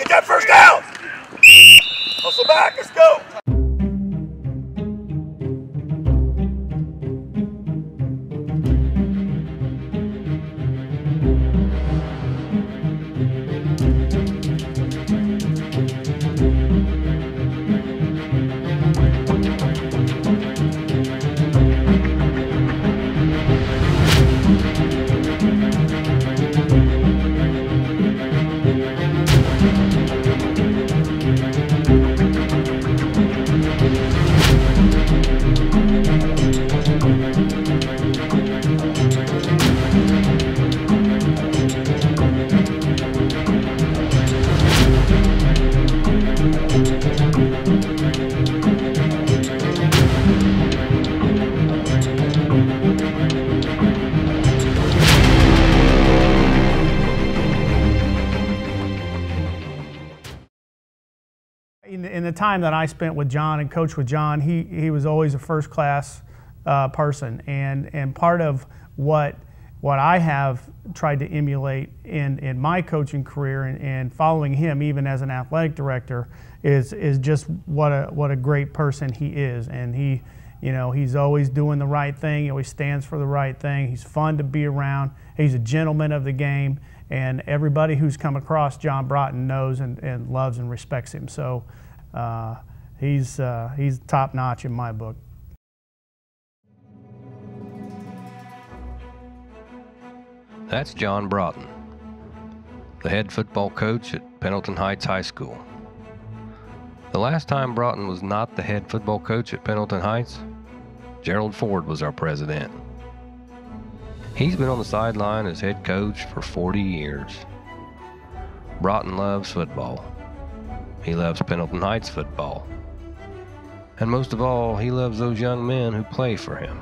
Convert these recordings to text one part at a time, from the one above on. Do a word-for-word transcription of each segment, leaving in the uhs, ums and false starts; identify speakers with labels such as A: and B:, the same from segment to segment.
A: got first down! Hustle back, let's go!
B: In, in the time that I spent with John and coached with John, he, he was always a first-class uh, person, and, and part of what, what I have tried to emulate in, in my coaching career and, and following him even as an athletic director is, is just what a, what a great person he is. And he, you know, he's always doing the right thing, he always stands for the right thing, he's fun to be around, he's a gentleman of the game, and everybody who's come across John Broughton knows and, and loves and respects him. So uh, he's, uh, he's top notch in my book.
C: That's John Broughton, the head football coach at Pendleton Heights High School. The last time Broughton was not the head football coach at Pendleton Heights, Gerald Ford was our president. He's been on the sideline as head coach for forty years. Broughton loves football. He loves Pendleton Heights football. And most of all, he loves those young men who play for him.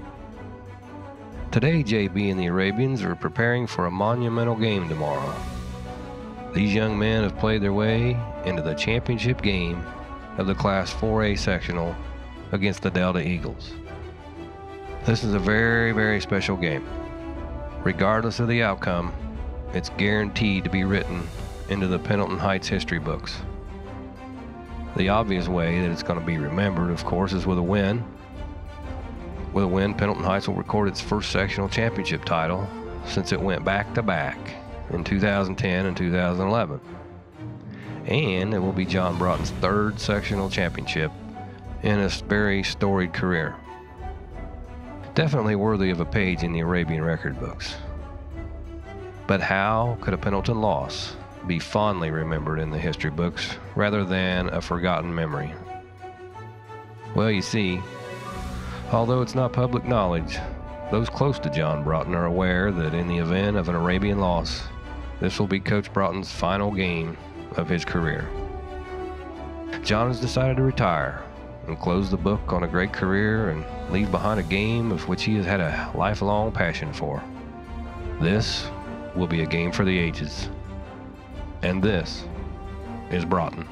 C: Today, J B and the Arabians are preparing for a monumental game tomorrow. These young men have played their way into the championship game of the Class four A sectional against the Delta Eagles. This is a very, very special game. Regardless of the outcome, it's guaranteed to be written into the Pendleton Heights history books. The obvious way that it's going to be remembered, of course, is with a win. With a win, Pendleton Heights will record its first sectional championship title since it went back-to-back in two thousand ten and two thousand eleven. And it will be John Broughton's third sectional championship in a very storied career. Definitely worthy of a page in the Arabian record books. But how could a Pendleton loss be fondly remembered in the history books rather than a forgotten memory? Well, you see, although it's not public knowledge, those close to John Broughton are aware that in the event of an Arabian loss, this will be Coach Broughton's final game of his career. John has decided to retire and close the book on a great career and leave behind a game of which he has had a lifelong passion for. This will be a game for the ages. And this is Broughton.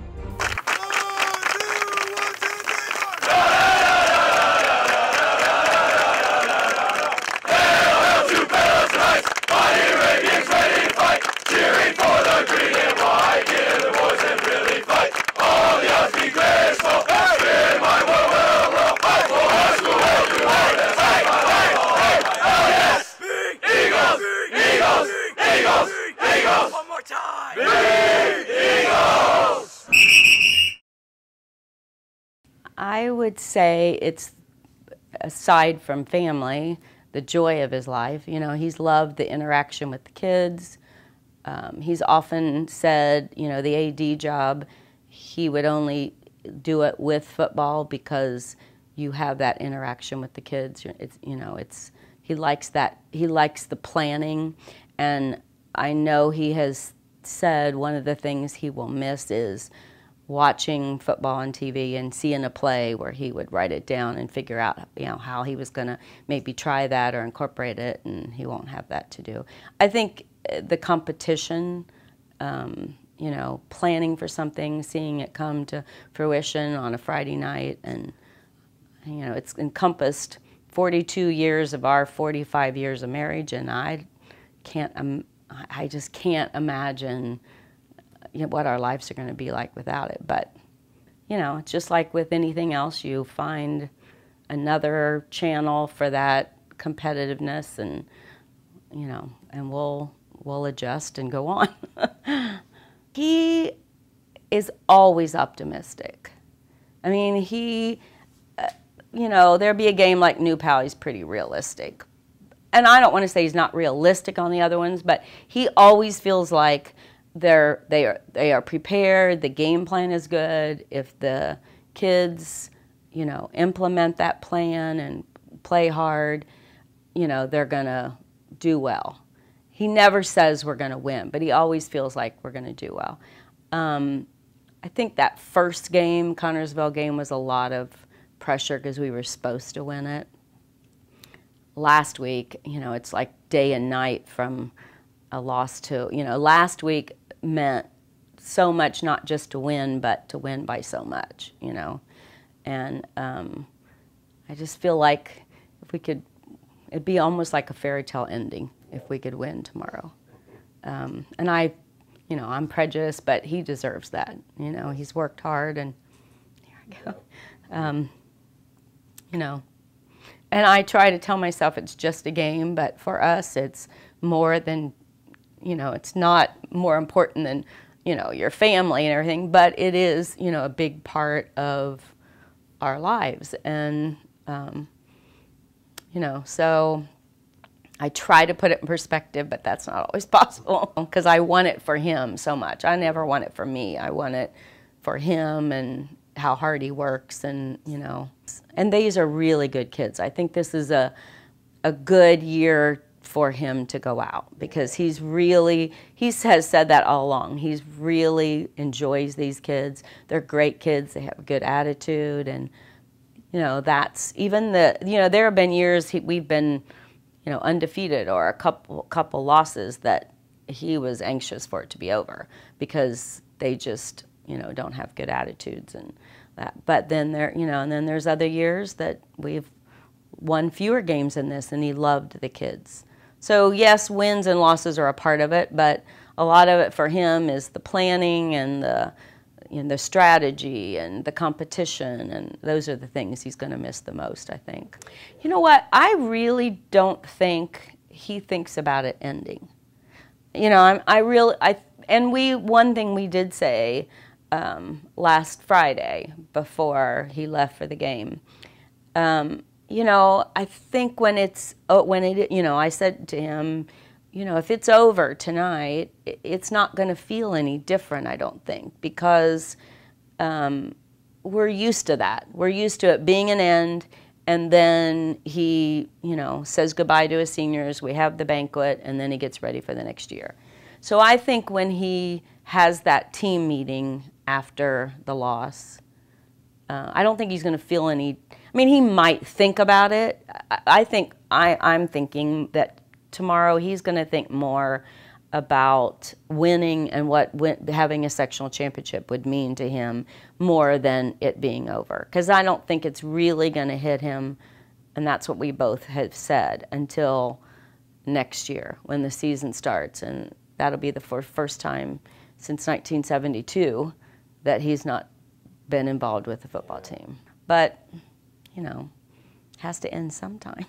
D: I would say it's, aside from family, the joy of his life. You know, he's loved the interaction with the kids. Um, he's often said, you know, the A D job, he would only do it with football because you have that interaction with the kids. It's, you know, it's, he likes that, he likes the planning, and I know he has said one of the things he will miss is watching football on T V and seeing a play where he would write it down and figure out, you know, how he was going to maybe try that or incorporate it, and he won't have that to do. I think the competition, um, you know, planning for something, seeing it come to fruition on a Friday night, and, you know, it's encompassed forty-two years of our forty-five years of marriage, and I can't, um, I just can't imagine you know, what our lives are going to be like without it. But, you know, it's just like with anything else, you find another channel for that competitiveness, and, you know, and we'll, we'll adjust and go on. He is always optimistic. I mean, he, uh, you know, there'll be a game like New Pal, he's pretty realistic. And I don't want to say he's not realistic on the other ones, but he always feels like they're, they are, they are prepared, the game plan is good. If the kids, you know, implement that plan and play hard, you know, they're going to do well. He never says we're going to win, but he always feels like we're going to do well. Um, I think that first game, Connersville game, was a lot of pressure because we were supposed to win it. Last week, you know, it's like day and night from a loss to, you know, last week meant so much, not just to win, but to win by so much, you know. And um, I just feel like if we could, it'd be almost like a fairy tale ending if we could win tomorrow. Um, and I, you know, I'm prejudiced, but he deserves that. You know, he's worked hard, and here I go. Um, you know, and I try to tell myself it's just a game, but for us, it's more than, you know, it's not more important than, you know, your family and everything, but it is, you know, a big part of our lives. And, um, you know, so I try to put it in perspective, but that's not always possible because I want it for him so much. I never want it for me. I want it for him and how hard he works, and, you know. And these are really good kids. I think this is a, a good year for him to go out because he's really, he has said that all along. He's really enjoys these kids. They're great kids. They have a good attitude, and, you know, that's even the, you know, there have been years he, we've been, you know, undefeated or a couple couple losses that he was anxious for it to be over because they just, you know, don't have good attitudes and that. But then there, you know, and then there's other years that we've won fewer games than this, and he loved the kids. So yes, wins and losses are a part of it, but a lot of it for him is the planning and the, you know, the strategy and the competition, and those are the things he's going to miss the most, I think. You know what? I really don't think he thinks about it ending. You know, I'm, I really, I, and we, one thing we did say um, last Friday before he left for the game, um, you know, I think when it's, when it, you know, I said to him, you know, if it's over tonight, it's not going to feel any different, I don't think, because um, we're used to that. We're used to it being an end, and then he, you know, says goodbye to his seniors, we have the banquet, and then he gets ready for the next year. So I think when he has that team meeting after the loss, uh, I don't think he's going to feel any, I mean, he might think about it. I, I think, I, I'm thinking that tomorrow he's going to think more about winning and what win, having a sectional championship would mean to him more than it being over. Because I don't think it's really going to hit him, and that's what we both have said, until next year when the season starts. And that'll be the first time since nineteen seventy-two that he's not been involved with the football team. But, you know, has to end sometime.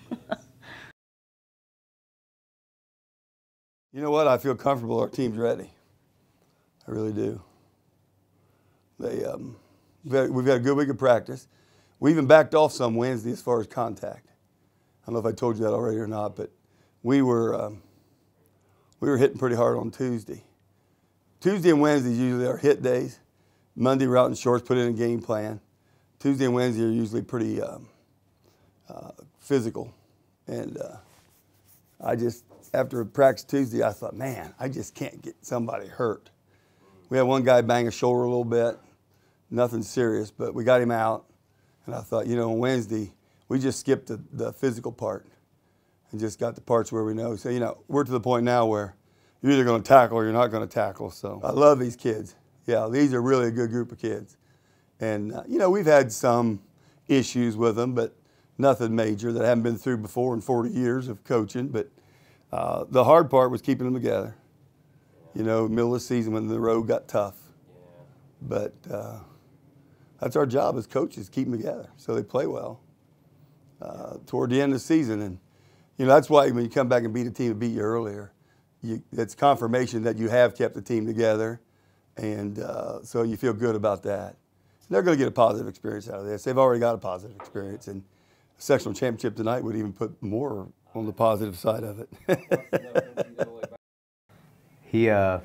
A: You know what? I feel comfortable our team's ready. I really do. They, um, we've, had, we've had a good week of practice. We even backed off some Wednesday as far as contact. I don't know if I told you that already or not, but we were, um, we were hitting pretty hard on Tuesday. Tuesday and Wednesday usually are hit days. Monday, we're out in shorts, put in a game plan. Tuesday and Wednesday are usually pretty um, uh, physical. And uh, I just, after practice Tuesday, I thought, man, I just can't get somebody hurt. We had one guy bang his shoulder a little bit, nothing serious, but we got him out. And I thought, you know, on Wednesday, we just skipped the, the physical part and just got the parts where we know. So, you know, we're to the point now where you're either going to tackle or you're not going to tackle. So I love these kids. Yeah, these are really a good group of kids. And, uh, you know, we've had some issues with them, but nothing major that I haven't been through before in forty years of coaching. But Uh, the hard part was keeping them together. you know, middle of the season when the road got tough. But uh, that's our job as coaches, keep them together so they play well uh, toward the end of the season. And, you know, that's why when you come back and beat a team that beat you earlier, you, it's confirmation that you have kept the team together. And uh, so you feel good about that. They're going to get a positive experience out of this. They've already got a positive experience. And a sectional championship tonight would even put more on the positive side of it.
E: he, uh,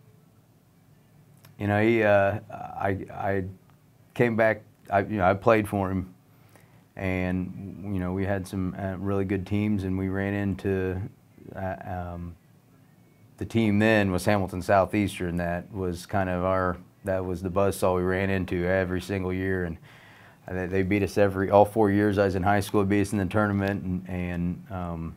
E: you know, he, uh, I, I came back, I, you know, I played for him. And, you know, we had some uh, really good teams, and we ran into uh, um, the team then was Hamilton Southeastern. That was kind of our, that was the buzzsaw we ran into every single year. And uh, they beat us every, all four years I was in high school, they beat us in the tournament. And, and um,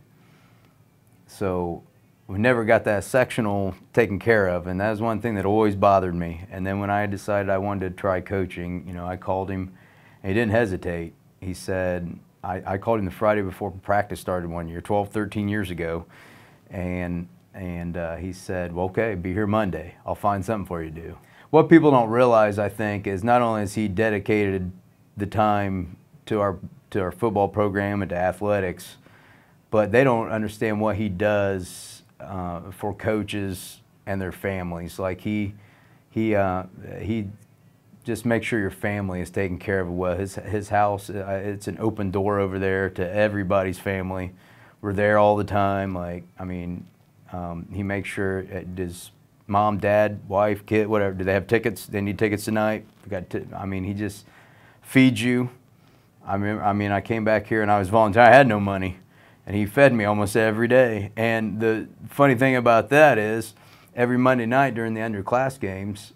E: so we never got that sectional taken care of. And that was one thing that always bothered me. And then when I decided I wanted to try coaching, you know, I called him, and he didn't hesitate. He said, I, I called him the Friday before practice started one year, twelve, thirteen years ago, and, and uh, he said, well, okay, be here Monday. I'll find something for you to do. What people don't realize, I think, is not only has he dedicated the time to our, to our football program and to athletics, but they don't understand what he does uh, for coaches and their families. Like he, he, uh, he just make sure your family is taken care of well. His, his house, uh, it's an open door over there to everybody's family. We're there all the time. Like, I mean, um, he makes sure, it, does mom, dad, wife, kid, whatever, do they have tickets? They need tickets tonight? We got t I mean, he just feeds you. I mean, I mean, I came back here and I was volunteering. I had no money, and he fed me almost every day. And the funny thing about that is, every Monday night during the underclass games,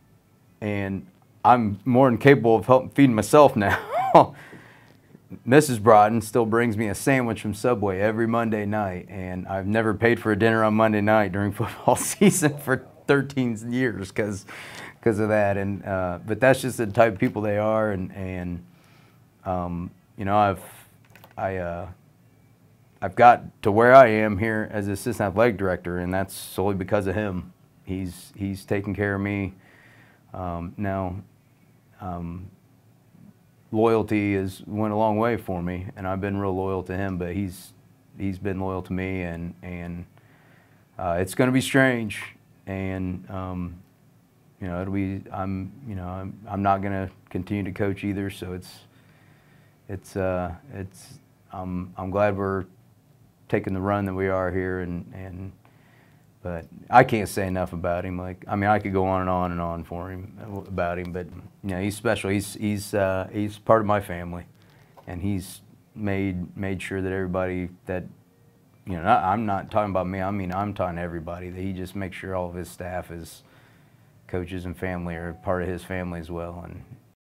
E: and I'm more than capable of helping feeding myself now. Missus Broughton still brings me a sandwich from Subway every Monday night, and I've never paid for a dinner on Monday night during football season for thirteen years because because of that. And uh, but that's just the type of people they are, and and um, you know, I've I uh, I've got to where I am here as assistant athletic director, and that's solely because of him. He's he's taking care of me. Um, now, um, loyalty has went a long way for me, and I've been real loyal to him. But he's he's been loyal to me, and and uh, it's going to be strange, and um, you know, it'll be. I'm you know I'm I'm not going to continue to coach either. So it's it's uh, it's I'm I'm glad we're taking the run that we are here, and and. But I can't say enough about him. Like, I mean, I could go on and on and on for him about him. But you know, he's special. He's he's uh, he's part of my family, and he's made made sure that everybody that you know. I'm not talking about me. I mean, I'm talking to everybody. That he just makes sure all of his staff, his coaches and family, are part of his family as well. And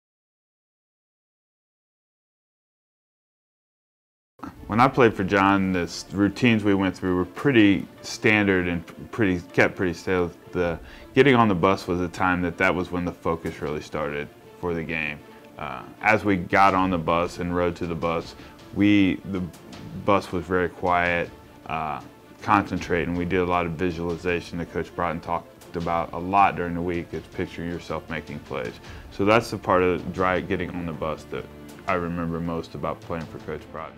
F: when I played for John, the routines we went through were pretty standard and pretty kept pretty stale. The getting on the bus was a time that that was when the focus really started for the game. Uh, as we got on the bus and rode to the bus, we the bus was very quiet, uh, concentrating. We did a lot of visualization that Coach Broughton talked about a lot during the week. Is picture yourself making plays. So that's the part of dry getting on the bus that I remember most about playing for Coach Broughton.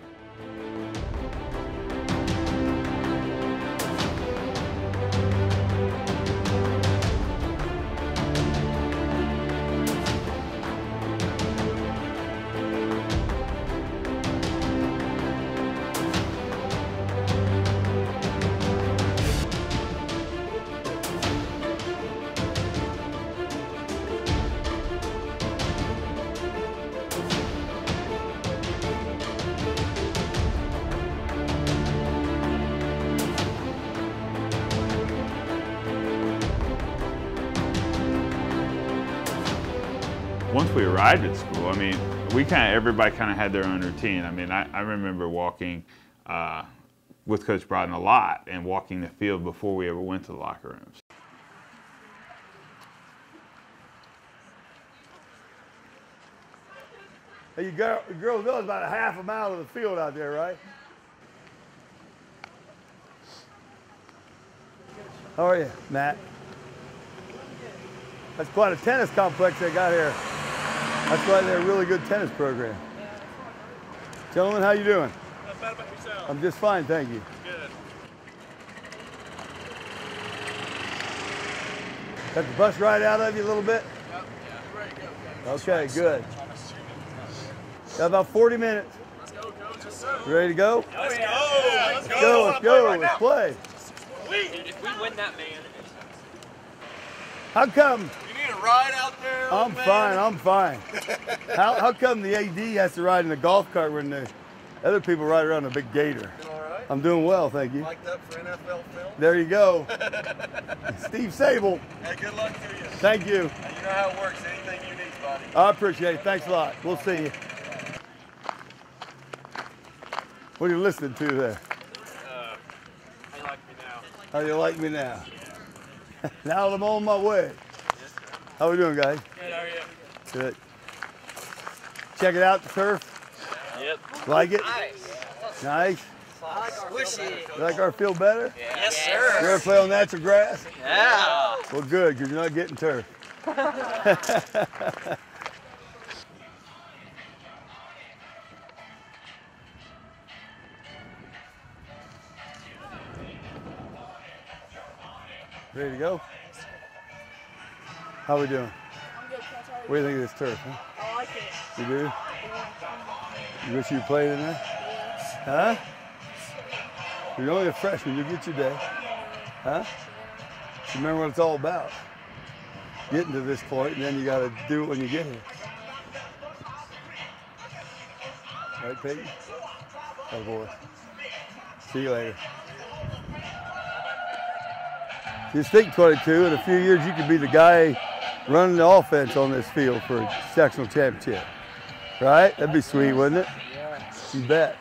F: Once we arrived at school, I mean, we kind of, everybody kind of had their own routine. I mean, I, I remember walking uh, with Coach Broughton a lot and walking the field before we ever went to the locker rooms.
A: Hey, you girl, you girls know it's about a half a mile of the field out there, right? How are you, Matt? That's quite a tennis complex they got here. That's why they're a really good tennis program. Gentlemen, how you doing?
G: Not bad about yourself.
A: I'm just fine, thank you.
G: Good.
A: Got the bus ride out of you a little bit?
G: Yep, yeah, ready to go.
A: Okay, good. Got about forty minutes.
G: Let's go, coach. Yes, sir.
A: You ready to go?
G: Let's go. Let's go.
A: Go, let's go, let's play.
G: Dude, if we win that, man.
A: How come?
G: You need a ride out there?
A: I'm
G: man?
A: fine, I'm fine. How, how come the A D has to ride in a golf cart when the other people ride around a big gator?
G: You all right?
A: I'm doing well, thank you.
G: Mic'd up for N F L film?
A: There you go. Steve Sable.
G: Hey, good luck to you.
A: Thank you.
G: You know how it works. Anything you need, buddy.
A: I appreciate it. Thanks a lot. We'll see you. What are you listening to there?
G: Uh, how you like me now?
A: How do you like me now? Now that I'm on my way. How we doing, guys?
G: Good, how are you?
A: Good. Check it out, the turf.
G: Yep.
A: Like it?
G: Nice.
A: Nice.
G: Squishy.
A: You like our field better?
G: Yes,
A: You
G: sir.
A: ever play on natural grass?
G: Yeah.
A: Well, good, because you're not getting turf. Ready to go? How we doing?
H: I'm good, Coach. How are you?
A: What do you think of this turf? Huh?
H: I like it.
A: You do?
H: Yeah.
A: You wish you played in there?
H: Yes.
A: Huh? You're only a freshman, you'll get your day. Huh? You remember what it's all about. Getting to this point, and then you got to do it when you get here. Right, Peyton? Oh, boy. See you later. Just think twenty-two, in a few years you could be the guy running the offense on this field for a sectional championship. Right? That'd be sweet, wouldn't it?
H: Yeah.
A: You bet.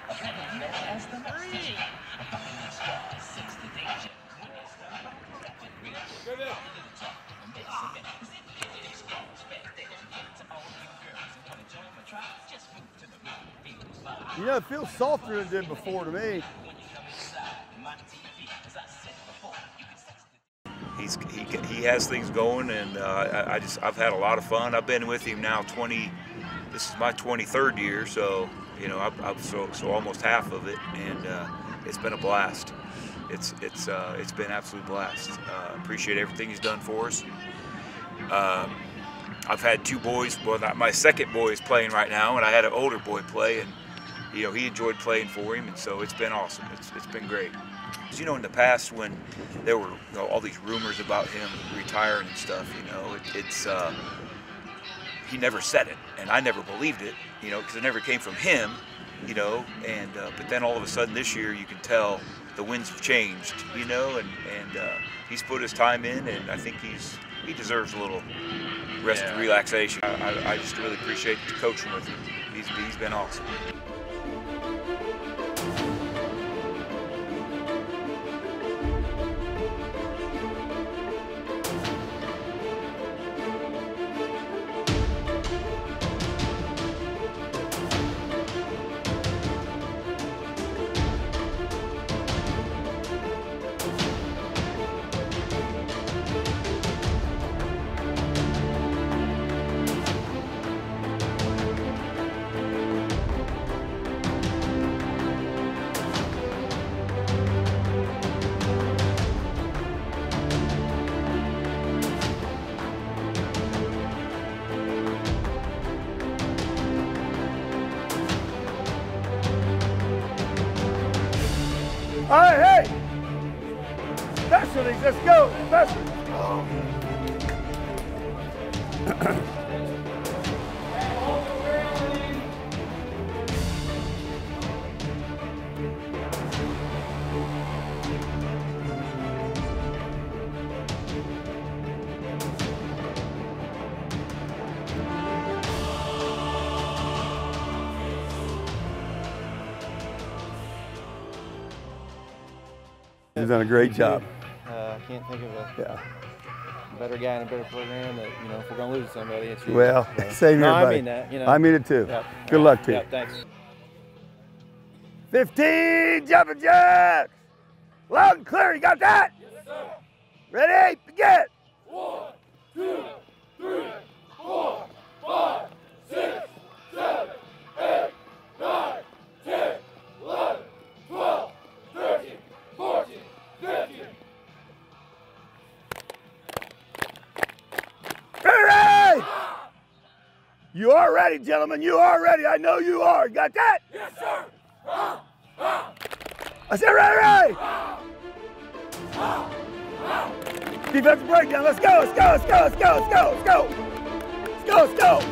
A: You know, it feels softer than it did before to me.
I: He's, he, he has things going, and uh, I, I just I've had a lot of fun. I've been with him now twenty. This is my twenty-third year, so you know I've, I've so so almost half of it, and uh, it's been a blast. It's it's uh, it's been an absolute blast. Uh, appreciate everything he's done for us. Uh, I've had two boys. Well, not, my second boy is playing right now, and I had an older boy play, and you know he enjoyed playing for him, and so it's been awesome. It's it's been great. You know, in the past when there were you know, all these rumors about him retiring and stuff, you know, it, it's uh, he never said it, and I never believed it, you know, because it never came from him, you know. And uh, but then all of a sudden this year, you can tell the winds have changed, you know, and and uh, he's put his time in, and I think he's he deserves a little rest
G: Yeah.
I: and relaxation. I, I, I just really appreciate coaching with him. He's he's been awesome.
A: All right, hey! Specialties, let's go! Specialties! You've done a great job.
J: Uh, I can't think of a
A: Yeah.
J: better guy and a better program that, you know, if we're going to lose somebody, it's you.
A: Well,
J: So-
A: same here,
J: no,
A: buddy.
J: I mean that, you know.
A: I mean it too.
J: Yep.
A: Good luck to
J: Yeah,
A: you.
J: thanks.
A: fifteen jumping jacks! Loud and clear, you got that? Yes, sir. Ready? Begin! One, two, You are ready, gentlemen. You are ready. I know you are. Got that?
K: Yes, sir. Ah, ah.
A: I said ready, ready.
K: Ah, ah, ah.
A: Defensive breakdown. Let's go, let's go, let's go, let's go, let's go, let's go. Let's go, let's go.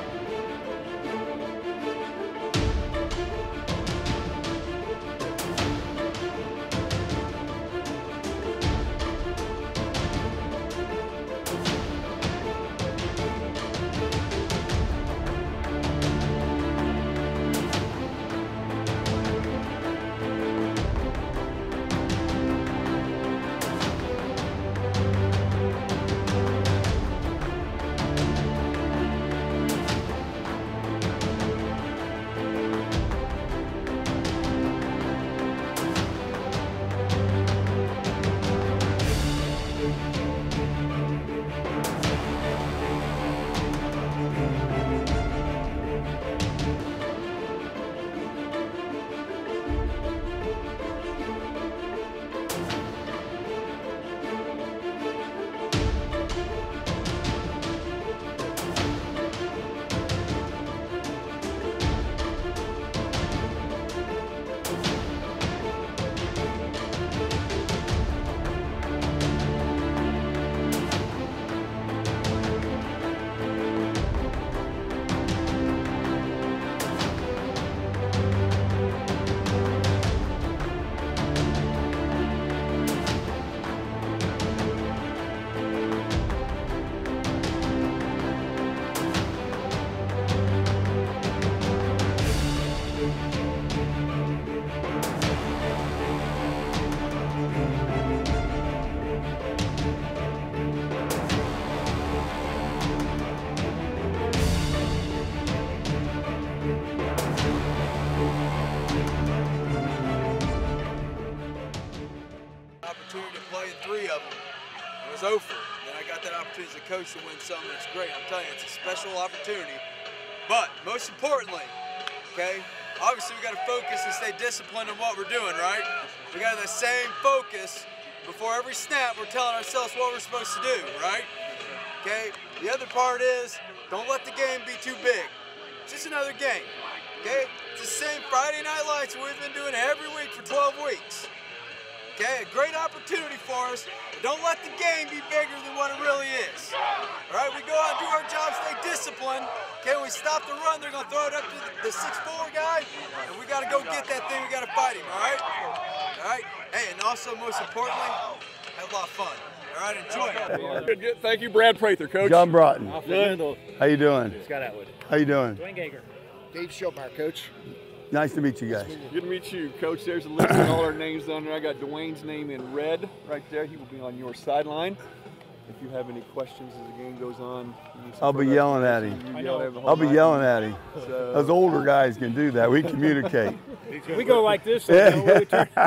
L: Opportunity to play in three of them. It was over. Then I got that opportunity as a coach to win something. It's great. I'm telling you, it's a special opportunity. But most importantly, okay, obviously we got to focus and stay disciplined on what we're doing, right? We got that same focus before every snap. We're telling ourselves what we're supposed to do, right? Okay. The other part is don't let the game be too big. It's just another game. Okay. It's the same Friday Night Lights we've been doing every week for twelve weeks. Okay, a great opportunity for us. Don't let the game be bigger than what it really is. All right, we go out and do our job, stay disciplined. Okay, when we stop the run, they're gonna throw it up to the six four guy, and we gotta go get that thing, we gotta fight him, all right? All right, hey, and also, most importantly, have a lot of fun. All right, enjoy it.
M: Good, good. Thank you, Brad Prather, Coach.
A: John Broughton.
M: Good.
A: How you doing?
M: Scott Atwood.
A: How you doing?
M: Dwayne Gager.
N: Dave Schultmeyer, Coach.
A: Nice to meet you guys.
M: Good to meet you, Coach. There's a list of all our names on there. I got Dwayne's name in red right there. He will be on your sideline. If you have any questions as the game goes on,
A: I'll be yelling at him.
M: Yell at him
A: I'll be
M: night.
A: yelling at him.
M: So,
A: Those older guys can do that. We communicate.
M: we go like this. So we know where we turn.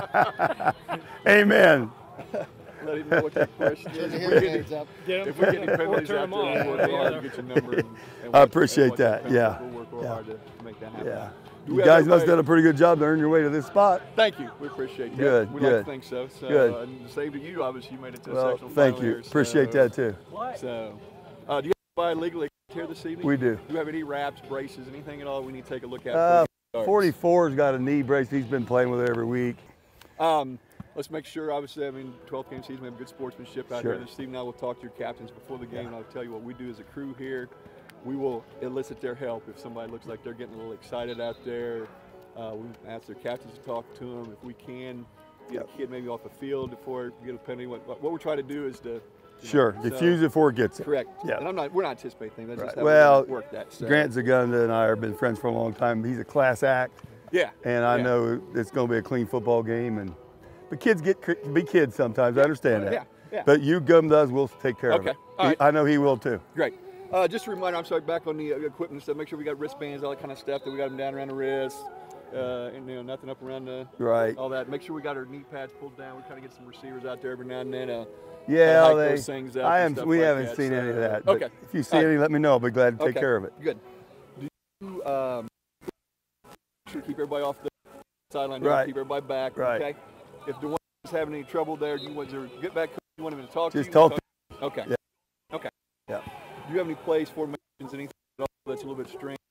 A: Amen.
M: Let him know what that question is. If we get,
N: up.
M: if we get any penalties out there, we'll work hard to get your number. And, and
A: I
M: watch-
A: appreciate
M: and watch
A: that.
M: penalties.
A: Yeah.
M: We'll work real
A: Yeah.
M: hard to make that happen.
A: Yeah.
M: Do
A: You
M: we have
A: guys must have
M: everybody-
A: done a pretty good job to earn your way to this spot.
M: Thank you. We appreciate that.
A: Good,
M: We
A: good.
M: like to think so. so
A: Good.
M: Uh, and the same to you, obviously, you made it to
A: Well,
M: a sectional
A: thank
M: final
A: you.
M: here,
A: Appreciate
M: so,
A: that too.
M: So, uh, do you have anybody legally here this evening?
A: We do.
M: Do you have any wraps, braces, anything at all we need to take a look at?
A: Uh,
M: before we start?
A: forty-four's got a knee brace. He's been playing with it every week.
M: Um, let's make sure, obviously, I mean, twelfth game season, we have good sportsmanship out
A: Sure.
M: here. This evening, I will talk to your captains before the game, and I'll tell you what we do as a crew here. We will elicit their help if somebody looks like they're getting a little excited out there. Uh, we ask their captains to talk to them if we can. Get a kid maybe off the field before we get a penalty. What, what we're trying to do is to you
A: Sure.
M: know, so-
A: Diffuse it before it gets it.
M: Correct.
A: Yeah.
M: And I'm not. We're not anticipating things. That's
A: Right.
M: just how
A: Well,
M: we work that. So.
A: Grant Zagunda and I have been friends for a long time. He's a class act.
M: Yeah.
A: And I
M: yeah.
A: know it's going to be a clean football game. And but kids get be kids sometimes. I understand that.
M: Yeah, yeah.
A: But you Gum does. We'll take care of
M: Okay,
A: it.
M: all
A: He-
M: right.
A: I know he will too.
M: Great. Uh, just a reminder. I'm sorry. Back on the uh, equipment stuff. Make sure we got wristbands, all that kind of stuff. That we got them down around the wrist. Uh, and you know, nothing up around the
A: Right.
M: all that. Make sure we got our knee pads pulled down. We kind of get some receivers out there every now and then. Uh,
A: Yeah,
M: hike
A: they.
M: those things up
A: I
M: and
A: am.
M: stuff
A: We
M: like
A: haven't
M: that,
A: seen
M: so-
A: any of that. But
M: Okay.
A: if you see
M: All right.
A: any, let me know. I'll be glad to take
M: Okay.
A: care of it.
M: Good. Do you um, should keep everybody off the sideline?
A: Right.
M: Keep everybody back.
A: Right.
M: Okay. If Dwayne is having any trouble there, do you want to get back? You want him to talk
A: Just
M: to you?
A: talk
M: Okay.
A: Yeah.
M: Okay.
A: Yeah.
M: Do you have any plays, formations, anything at all that's a little bit strange.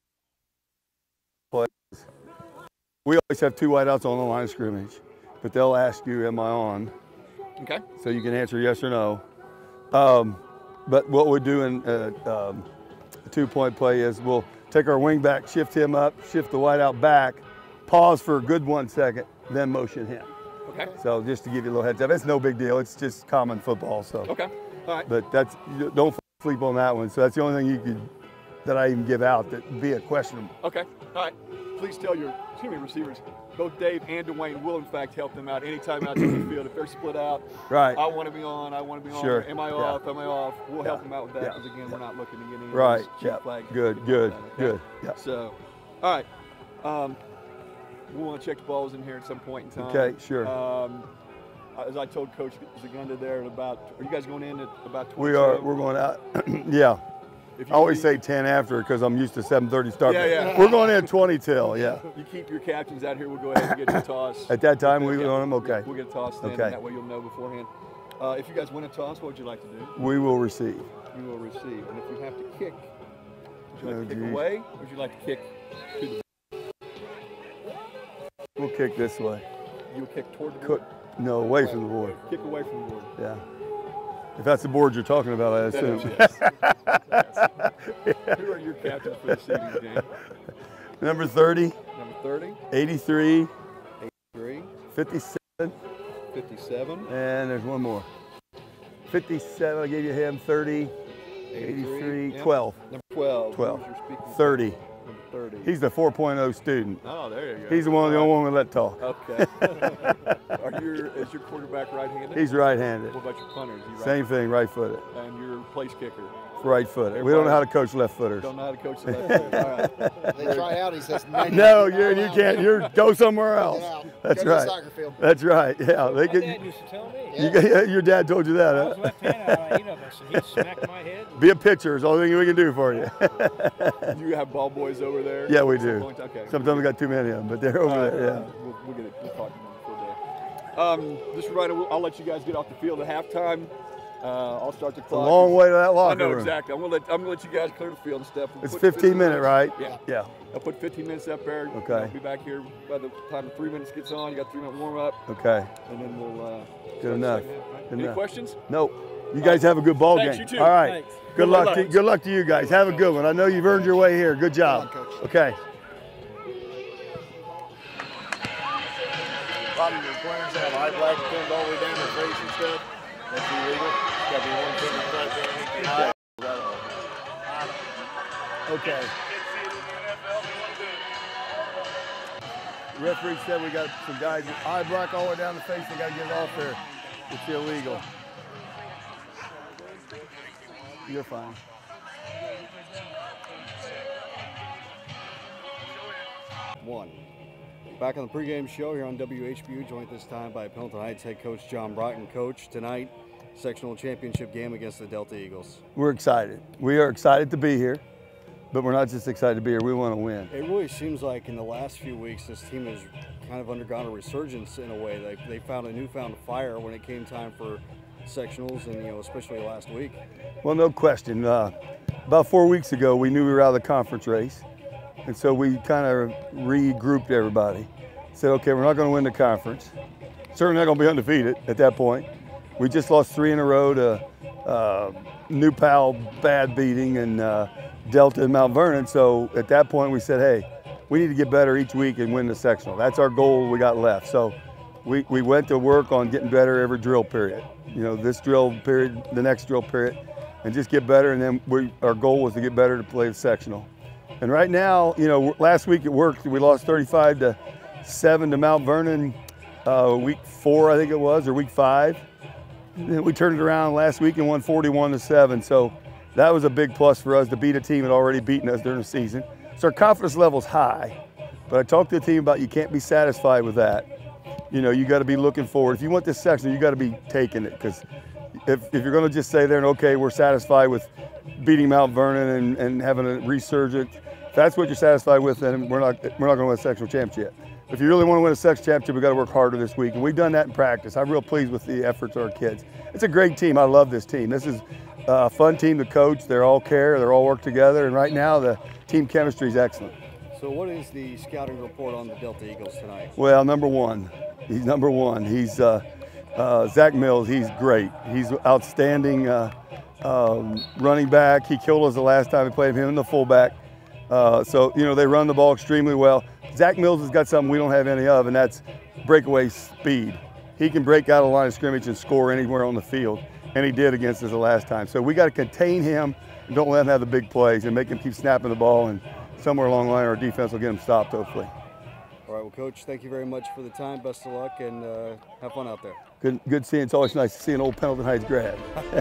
A: We always have two wideouts on the line of scrimmage, but they'll ask you, am I on?
M: Okay.
A: So you can answer yes or no. Um, but what we do in uh, um, a two-point play is we'll take our wing back, shift him up, shift the wideout back, pause for a good one second, then motion him.
M: Okay.
A: So just to give you a little heads up, it's no big deal. It's just common football. So.
M: Okay. All right.
A: But that's, don't sleep on that one. So that's the only thing you could, that I even give out that would be a question.
M: Okay. All right. Please tell your excuse me, receivers, both Dave and Dwayne will in fact help them out anytime out in the field. If they're split out,
A: right.
M: I want to be on, I want to be on.
A: Sure.
M: Am I
A: Yeah.
M: off? Am I off? We'll
A: Yeah.
M: help them out with that
A: Yeah.
M: because again, we're not looking to get any
A: Right.
M: of those cheap
A: Yeah.
M: flags.
A: Good. Good.
M: Okay?
A: Good. Yeah.
M: So, all right. Um, we want to check the balls in here at some point in time.
A: Okay. Sure.
M: Um, as I told Coach Zagunda there, at about, are you guys going in at about twenty?
A: We are. We're going out. Yeah.
M: If
A: I
M: you
A: always
M: keep-
A: say ten after because I'm used to seven thirty start.
M: Yeah, yeah.
A: We're going in twenty till. Yeah.
M: You keep your captains out here. We'll go ahead and get you a toss.
A: At that time, we
M: Yeah,
A: on them. Okay.
M: We'll get a toss then,
A: Okay.
M: and that way you'll know beforehand. Uh, if you guys win a toss, what would you like to do?
A: We will receive.
M: You will receive. And if you have to kick, would you like
A: Oh,
M: to kick
A: geez.
M: away, or would you like to kick to the
A: We'll kick this way.
M: You'll kick toward the
A: Co-
M: board?
A: No, away from the board.
M: Kick away from the board.
A: Yeah. If that's the board you're talking about, I
M: That
A: assume.
M: is, yes. Who are your captains for this evening's game?
A: Number thirty.
M: Number thirty.
A: eighty-three.
M: eighty-three.
A: fifty-seven.
M: fifty-seven.
A: And there's one more. fifty-seven, I gave you him. thirty. eighty-three.
M: yeah.
A: twelve.
M: Number twelve.
A: twelve.
M: Who's your speaking?
A: thirty.
M: Number thirty.
A: He's the four point oh student.
M: Oh, there you go.
A: He's the one, the only one we let talk.
M: Okay. Are your, is your quarterback right-handed?
A: He's right-handed.
M: What about your punter? Is he right?
A: Same thing, right-footed.
M: And your place kicker?
A: Right-footed. We don't know how to coach left-footers.
M: Don't know how to coach the left footers. All right.
N: They try out, he says,
A: No, you you can't. You go somewhere else.
N: out.
A: That's
N: Go to the
A: right.
N: soccer field.
A: That's right. Yeah, they
O: My
A: could.
O: dad used to tell me.
A: You, got- your dad told you that,
O: I was
A: huh?
O: left-handed. I ate of us, and he'd smack my head.
A: Be a pitcher is the only thing we can do for you.
M: Do you have ball boys over there?
A: Yeah, we
M: At some
A: do.
M: point? Okay.
A: Sometimes we got too many of them, but they're over
M: All right,
A: there. Yeah.
M: We'll, we'll get it. We'll talk to them before that. Um, this Rhino, we'll, I'll let you guys get off the field at halftime. Uh, I'll start the
A: It's a
M: clock.
A: long way to that
M: I
A: locker
M: know
A: room.
M: exactly. I'm gonna let I'm gonna let you guys clear the field and stuff. We'll
A: It's
M: put
A: fifteen minute,
M: minutes.
A: right?
M: Yeah.
A: Yeah.
M: I'll put fifteen minutes up there.
A: Okay.
M: I'll be back here by the time the three minutes gets on. You got three minute warm up.
A: Okay.
M: And then we'll. Uh, start
A: Good
M: the
A: enough.
M: second half, right?
A: Good
M: Any
A: enough.
M: questions?
A: Nope. You guys have a good ball
M: Thanks,
A: game.
M: you too.
A: All right.
M: Thanks.
A: Good
M: Good
A: luck.
M: luck.
A: To, good luck to you guys. Have a good one. I know you've earned your way here. Good job. Okay.
N: Probably your players have eye black pinned all the way down their face and stuff. That's illegal. It's got to be one finger right there.
A: Okay. The referee said we got some guys with eye black all the way down the face. They got to get it off there. It's illegal. You're fine.
P: One. Back on the pregame show here on W H B U, joined this time by Pendleton Heights head coach John Broughton. Coach, tonight, sectional championship game against the Delta Eagles.
A: We're excited. We are excited to be here, but we're not just excited to be here. We want to win.
P: It really seems like in the last few weeks, this team has kind of undergone a resurgence in a way. They, they found a newfound fire when it came time for sectionals, and you know, especially last week.
A: Well, no question. Uh, about four weeks ago, we knew we were out of the conference race. And so we kind of regrouped everybody. Said, okay, we're not going to win the conference. Certainly not going to be undefeated at that point. We just lost three in a row to uh, New Pal, bad beating, and uh, Delta and Mount Vernon. So at that point, we said, hey, we need to get better each week and win the sectional. That's our goal we got left. So we, we went to work on getting better every drill period. You know, this drill period, the next drill period, and just get better. And then we, our goal was to get better to play the sectional. And right now, you know, last week it worked. We lost thirty-five to seven to Mount Vernon, uh, week four I think it was, or week five. And then we turned it around last week and won forty-one to seven. So that was a big plus for us to beat a team that already beaten us during the season. So our confidence level's high. But I talked to the team about you can't be satisfied with that. You know, you got to be looking forward. If you want this section, you got to be taking it, because if, if you're going to just say there and okay, we're satisfied with beating Mount Vernon and, and having a resurgent. If that's what you're satisfied with, then we're not we're not going to win a sectional championship. If you really want to win a sectional championship, we got to work harder this week, and we've done that in practice. I'm real pleased with the efforts of our kids. It's a great team. I love this team. This is uh, fun team to coach. They're all care, they're all work together, and right now the team chemistry is excellent.
P: So what is the scouting report on the Delta Eagles tonight?
A: Well, number one, he's number one. He's uh, uh, Zach Mills. He's great. He's outstanding uh, um, running back. He killed us the last time we played him in the fullback. Uh, so you know they run the ball extremely well. Zach Mills has got something we don't have any of, and that's breakaway speed. He can break out of the line of scrimmage and score anywhere on the field, and he did against us the last time. So we got to contain him and don't let him have the big plays and make him keep snapping the ball, and somewhere along the line our defense will get him stopped hopefully.
P: All right, well, Coach, thank you very much for the time. Best of luck, and uh, have fun out there.
A: Good, good seeing. It's always nice to see an old Pendleton Heights grad.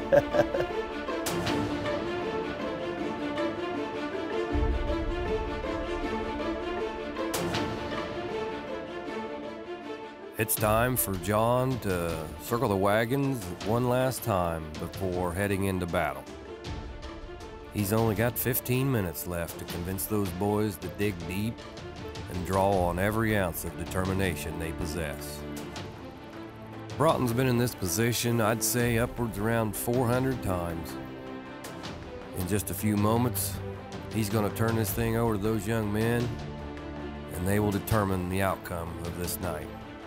C: It's time for John to circle the wagons one last time before heading into battle. He's only got fifteen minutes left to convince those boys to dig deep and draw on every ounce of determination they possess. Broughton's been in this position, I'd say, upwards around four hundred times. In just a few moments, he's going to turn this thing over to those young men, and they will determine the outcome of this night.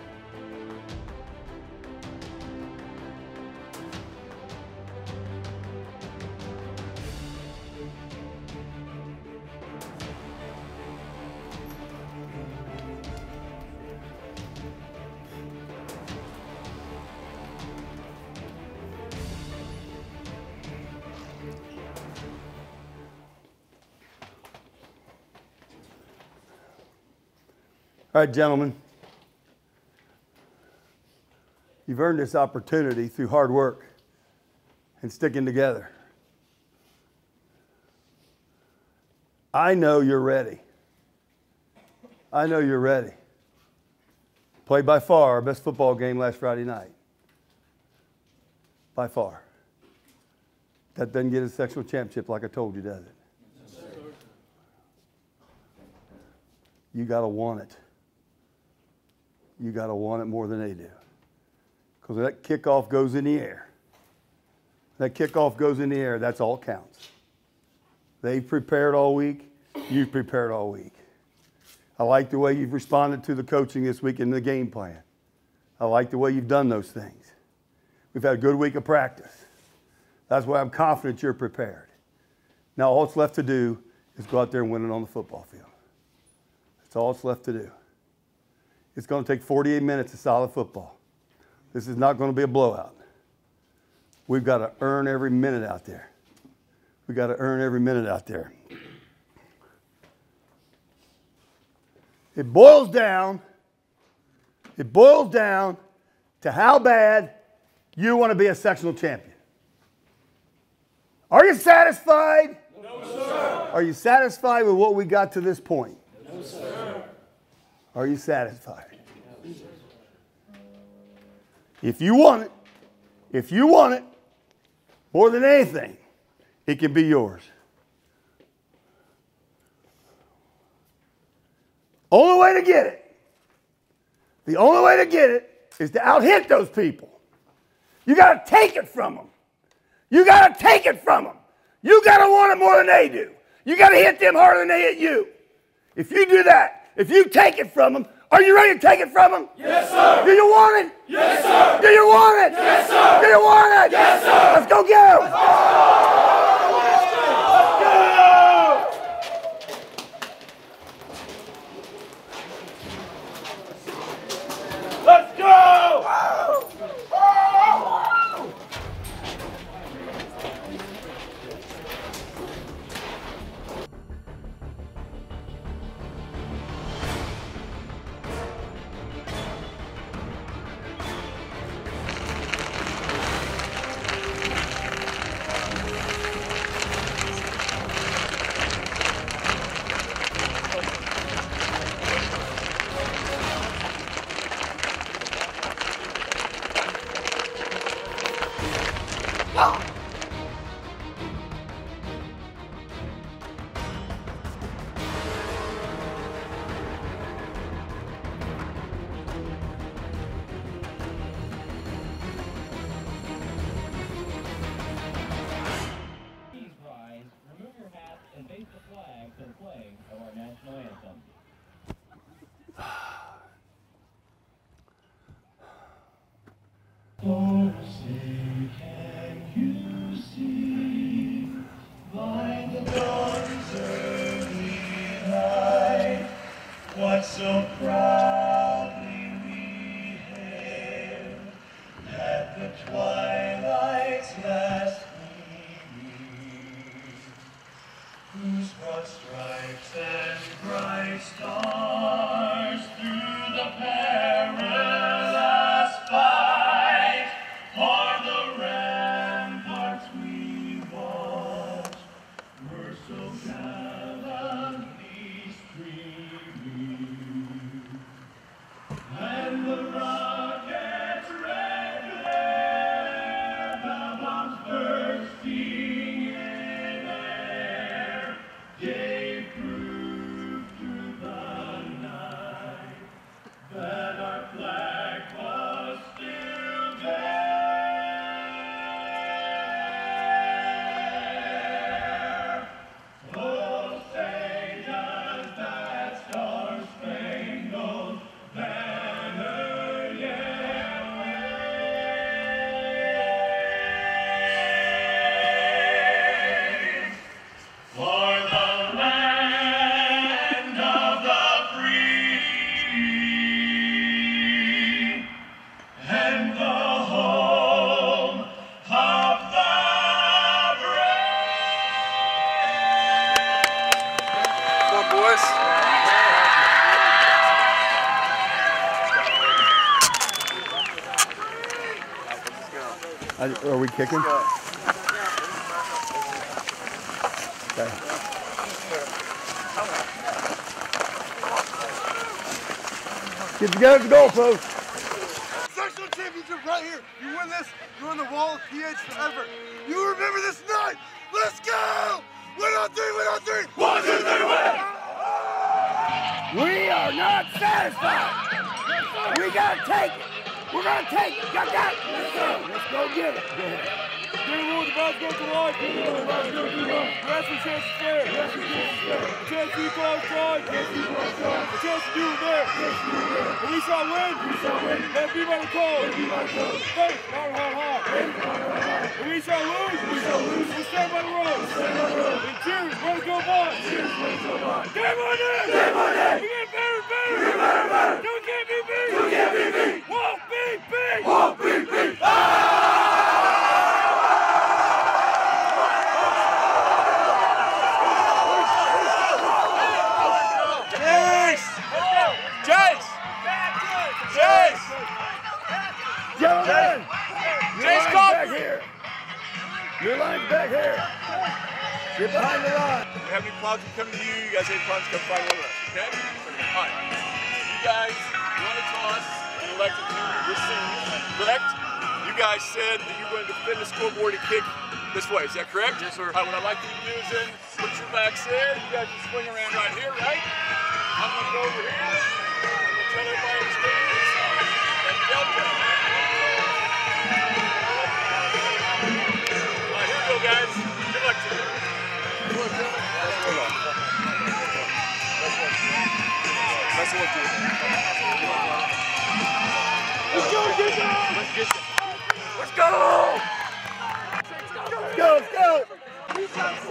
A: All right, gentlemen, you've earned this opportunity through hard work and sticking together. I know you're ready. I know you're ready. Played by far our best football game last Friday night. By far. That doesn't get a sectional championship like I told you, does it?
K: Yes, sir.
A: You got to want it. You got to want it more than they do. Because that kickoff goes in the air. That kickoff goes in the air, that's all that counts. They've prepared all week. You've prepared all week. I like the way you've responded to the coaching this week and the game plan. I like the way you've done those things. We've had a good week of practice. That's why I'm confident you're prepared. Now all that's left to do is go out there and win it on the football field. That's all that's left to do. It's going to take forty-eight minutes of solid football. This is not going to be a blowout. We've got to earn every minute out there. We've got to earn every minute out there. It boils down, it boils down to how bad you want to be a sectional champion. Are you satisfied?
K: No, sir.
A: Are you satisfied with what we got to this point?
K: No, sir.
A: Are you satisfied? If you want it, if you want it, more than anything, it can be yours. Only way to get it, the only way to get it is to out-hit those people. You got to take it from them. You got to take it from them. You got to want it more than they do. You got to hit them harder than they hit you. If you do that, if you take it from them, are you ready to take it from them?
K: Yes, sir.
A: Do you want it?
K: Yes, sir.
A: Do you want it?
K: Yes, sir.
A: Do you want it?
K: Yes, sir.
A: Let's go get them.
K: Let's go!
Q: and face the flag for the playing of our national anthem. Oh, say can you see by the dawn's early light what so proudly we hailed at the twilight's last gleaming, whose broad stripes and bright stars through the perilous fight o'er the ramparts we watched were so gallantly streaming, and the rockets' red glare, the bombs bursting in air, gave proof through the night that our flag was still there. Oh, say does that star-spangled banner yet wave for the land of the free and the home of the brave.
L: Come on, boys.
A: I- Are we kicking? Okay. Get together at the goalpost.
R: Sectional championship right here. You win this, you're on the wall of P H forever. You remember this night. Let's go! Win on three, win on three. One, two, three, win!
K: We are not satisfied. We gotta take it. We're gonna take it. Got that? Let's go. Let's go get it. Go ahead.
R: Get a rule, the ball's going to line. Get a rule, the ball's going to line. Rest of the chance is fair. Rest of the chance is fair. A chance to equal outside. A chance to equal outside. A chance to do it there. A chance to do it there. And we shall win. We shall win. Let it be by the code. Let it be by the code. Faith, not hard, hard. Faith, not hard, hard. And we shall lose. We shall lose. We stand by the road. We stand by the road. And cheers, let it go by. Cheers, let it go by. Game on it. Game on it. We get better and better. We get better and better. You can't be beat. You can't be beat. Won't be beat. Won't be beat.
K: Chase! Chase!
R: Gentlemen!
K: Chase
R: back here. Your line's back here. Get behind the line.
K: If you have any problems coming to you, you guys have any problems, come find one of us, okay? All right. You guys won a toss and elected to receive, correct? You guys said that you wanted to defend the scoreboard and kick this way, is that correct? Yes, sir. All right, what I'd like you to do is then put your backs in. You guys can swing around right here, right? I'm going to go over here. I'm going to tell everybody to stand and Delta. All right, here we go, guys. Good luck to you. Good luck, gentlemen. Hold on. Best of luck to you. Let's go, get down! Let's get down. Let's go!
R: Let's go, let's go!
K: We're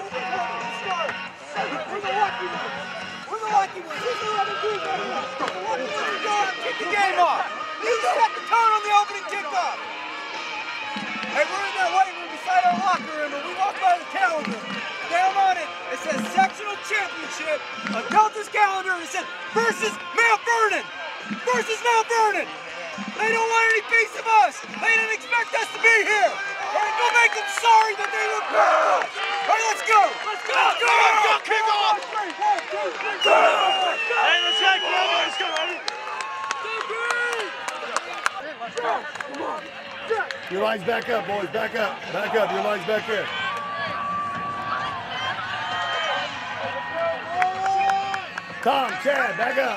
K: the lucky ones. We're the lucky ones. Who's the other dude? The lucky ones go out and kick the game off. You set the tone on the opening kickoff. Hey, we're in that weight room beside our locker room, and we walk by the calendar. Down on it, it says sectional championship, a Delta's calendar, and it says versus Mount Vernon. Versus Mount Vernon. They don't want any piece of us. They didn't expect us to be here. All right, go make them sorry that they look bad. All right, let's go. Let's go. Let's go. Let's go. Kick off. One, two, three, go. Hey, let's go. Let's go. Let's go. Come on.
R: Your line's back up, boys. Back up. Back up. Your line's back here. Tom, Chad, back up.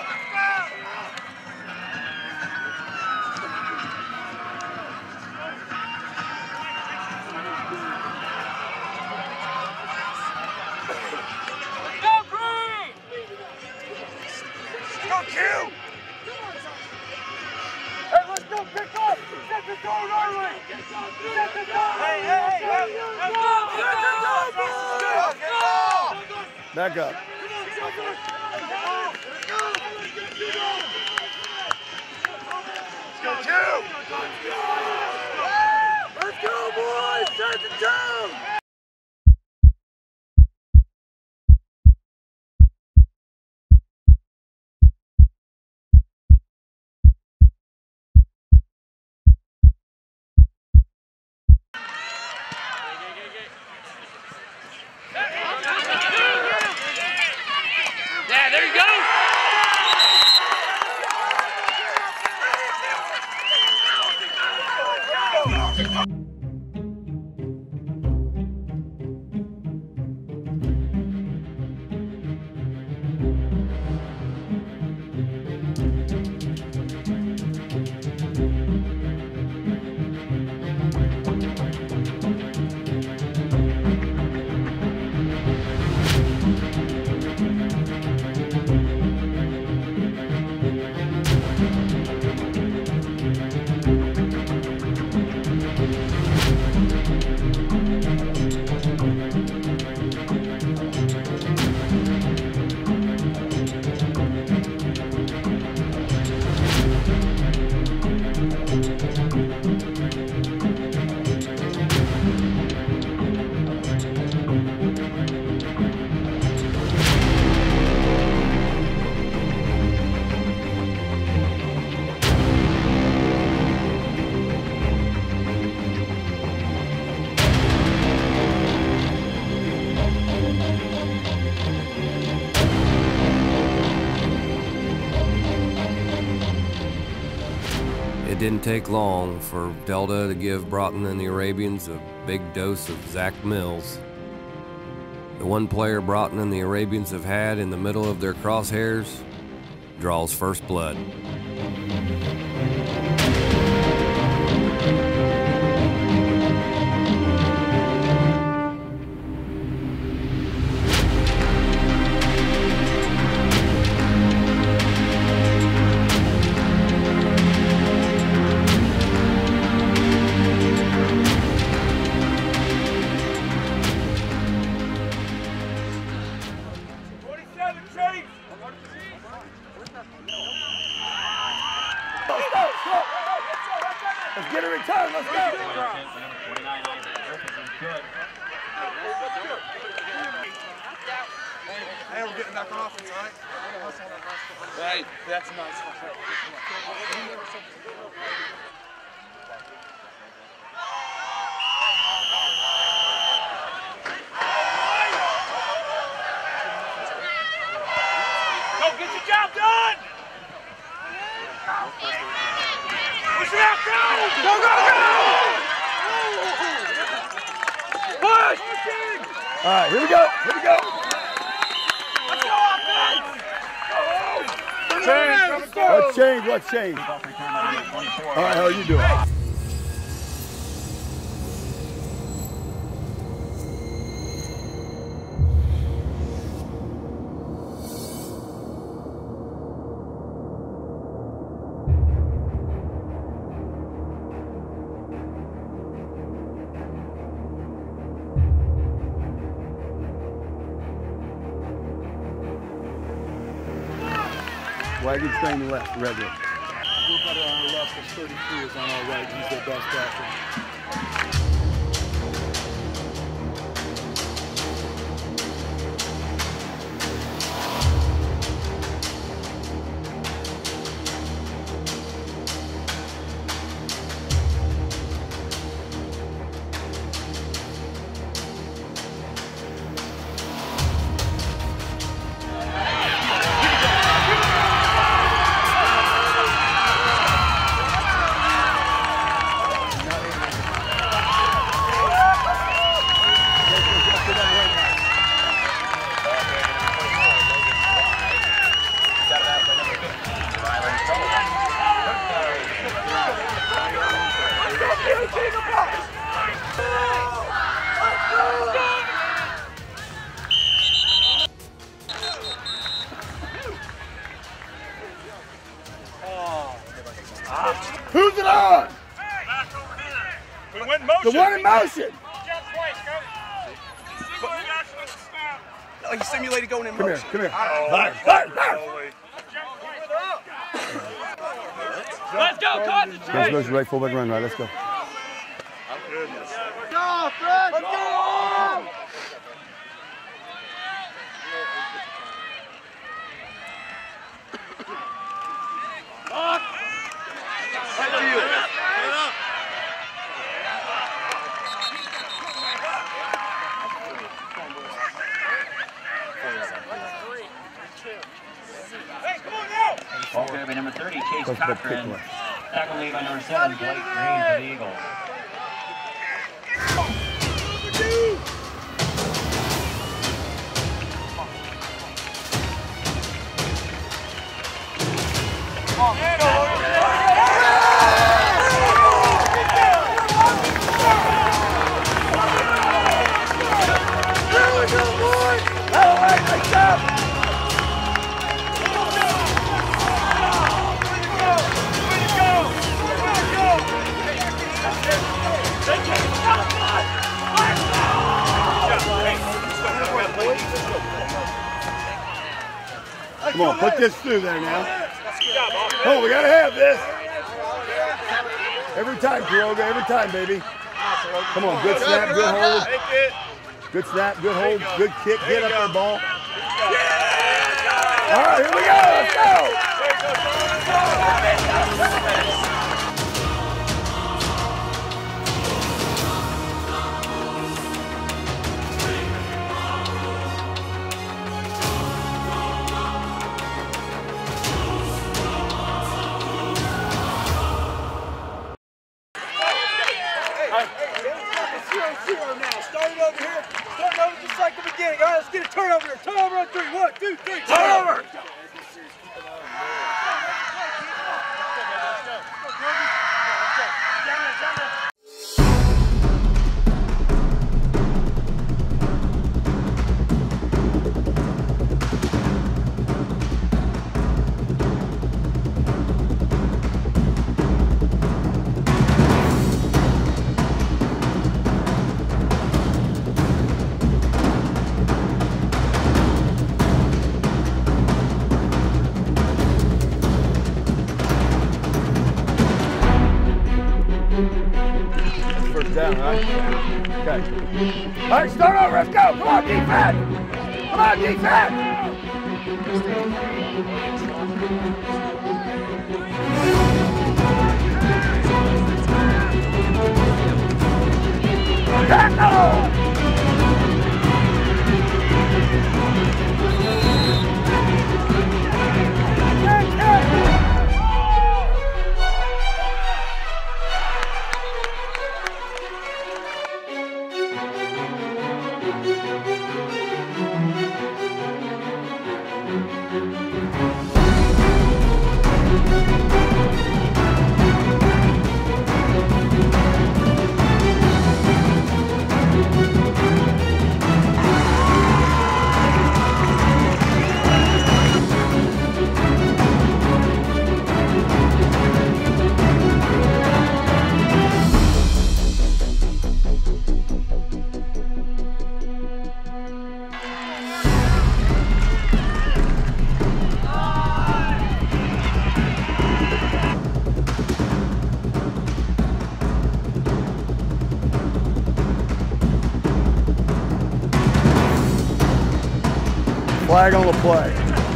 A: Back up.
Q: Let's go, two! Let's go, boys! Set the tone!
G: Yeah, there you go!
C: It didn't take long for Delta to give Broughton and the Arabians a big dose of Zach Mills. The one player Broughton and the Arabians have had in the middle of their crosshairs draws first blood.
Q: Let's get a return. Let's go.
K: Hey, we're getting back on offense, all right? Hey, that's nice.
Q: Go, get your job done. Push it out, go! Go, go, go! Push!
A: All right, here we go. Here we go.
Q: Let's go, offense!
A: Change. Let's change. Let's change. All right, how are you doing? Wagon staying left, red.
M: We're better on our left, because thirty-three is on our right. He's their best athlete.
A: Who's it on?
Q: We went motion.
A: The one in motion.
L: he simulated going in
A: Come
L: motion.
A: here, come here. Fire, fire, fire.
Q: Let's go, concentrate.
A: Let's go, right fullback run, right, let's go.
Q: Goodness.
K: Let's go, Fred! Let's go!
Q: Lock. Right to you.
K: Hey, come on now!
S: Ball carried by number thirty, Chase
A: Let's go,
S: Cochran.
A: kick
S: Tackle made by number seven, Blake Green for the Eagles.
A: Come on, put this through there now. Oh, we gotta have this. Every time, Kuroga, every time, baby. Come on, good snap, good hold. Good snap, good hold, good kick, get up there, ball. All right, here we go, let's go.
L: Start it over here. Start it over just like the beginning. All right, let's get a turnover here. Turnover on three. One, two, three. Turnover!
A: First down, right? Okay. All right, start over. Let's go. Come on, defense. Come on, defense. Tackle! Flag on the play.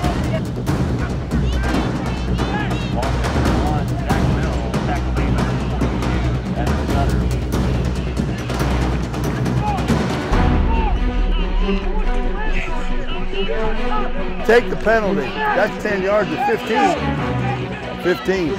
A: Take the penalty. That's ten yards to fifteen. fifteen.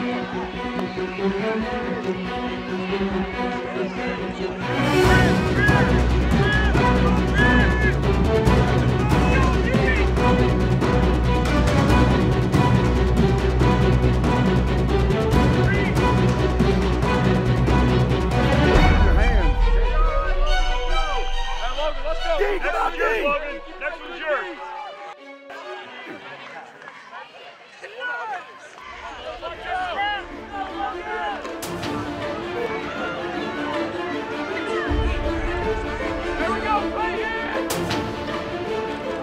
Q: Next one's yours. Here we go, play it!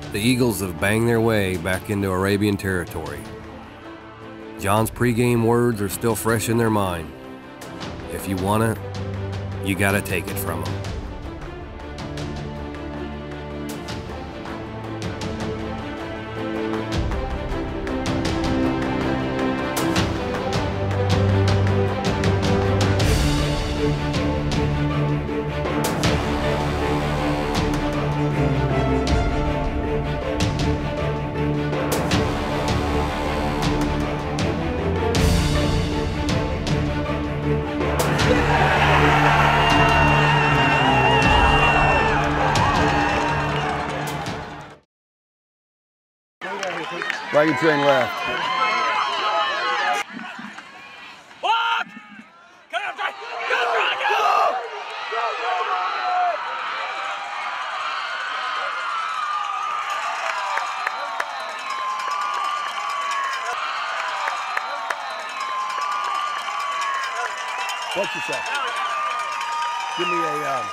C: The Eagles have banged their way back into Arabian territory. John's pregame words are still fresh in their mind. If you want it, you gotta take it from them.
A: Wagon train left.
Q: Walk! Come on, drive! Go, go, go! Go, go, go!
A: Watch yourself. Give me a. Um,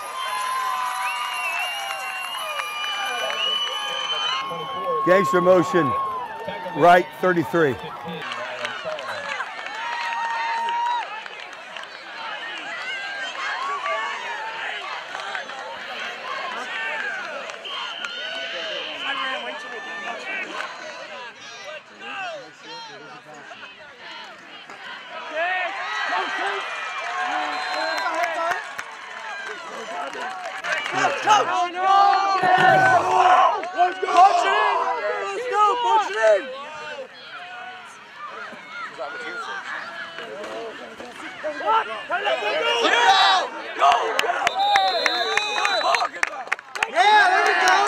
A: Gangster motion, right thirty-three.
Q: Let's go! Let's go! Punch it in! Let's go! Punch it in! Yeah! Go! Yeah, there we go!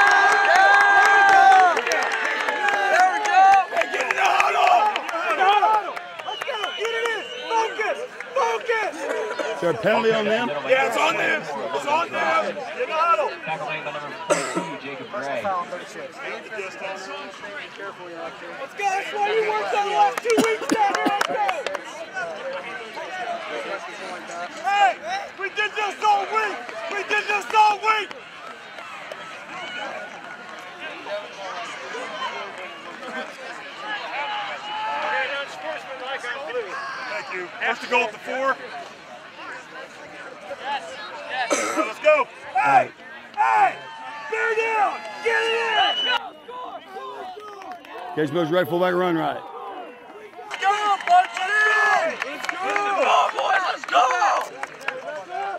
Q: Yeah! There we go! Hey, get in the huddle! Get in the huddle! Let's go! Get it in! Focus! Focus!
A: Is there a penalty on them?
Q: Yeah, it's on them! It's on them! Get in the huddle!
S: Tackle made by number thirty-two, Jacob Gray.
Q: Let's go! That's why you worked on the last two weeks down here! Let's go! Hey! We did this all week! We did this all week! Thank you. First to go at the four. Yes, yes. All right, let's go. Hey! Hey! Bear down! Get it in!
A: Case motion right, fullback, run right.
Q: Let's go! Punch it in! Let's go! Let's go, boys! Let's go!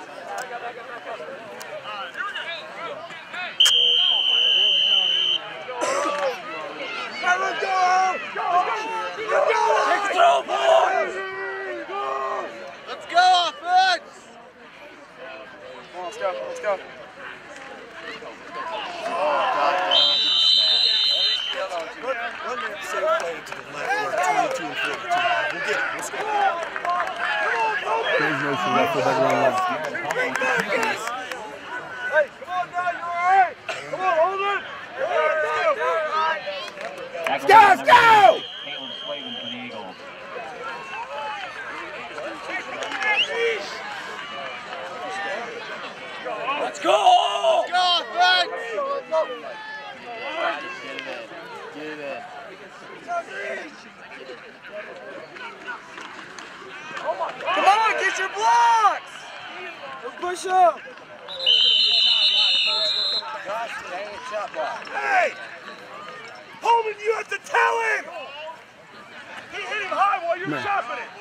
Q: Hey, let's go! Let's go! Take control, boys! Let's go, offense! Come on, let's go, let's go. Run that safe play to the left where twenty-two and forty-two. We'll get it. Let's go.
A: Case motion right, fullback, run left.
Q: Hey, come on now, you're all right. Come on, hold it. Let's go, let's go!
S: Caleb Slavin for the Eagles.
Q: Let's go! Let's go, thanks!
S: Get it in. Get it in.
Q: Come on, get your blocks! Let's push up! Hey! Holman, you have to tell him! He hit him high while you were chopping it!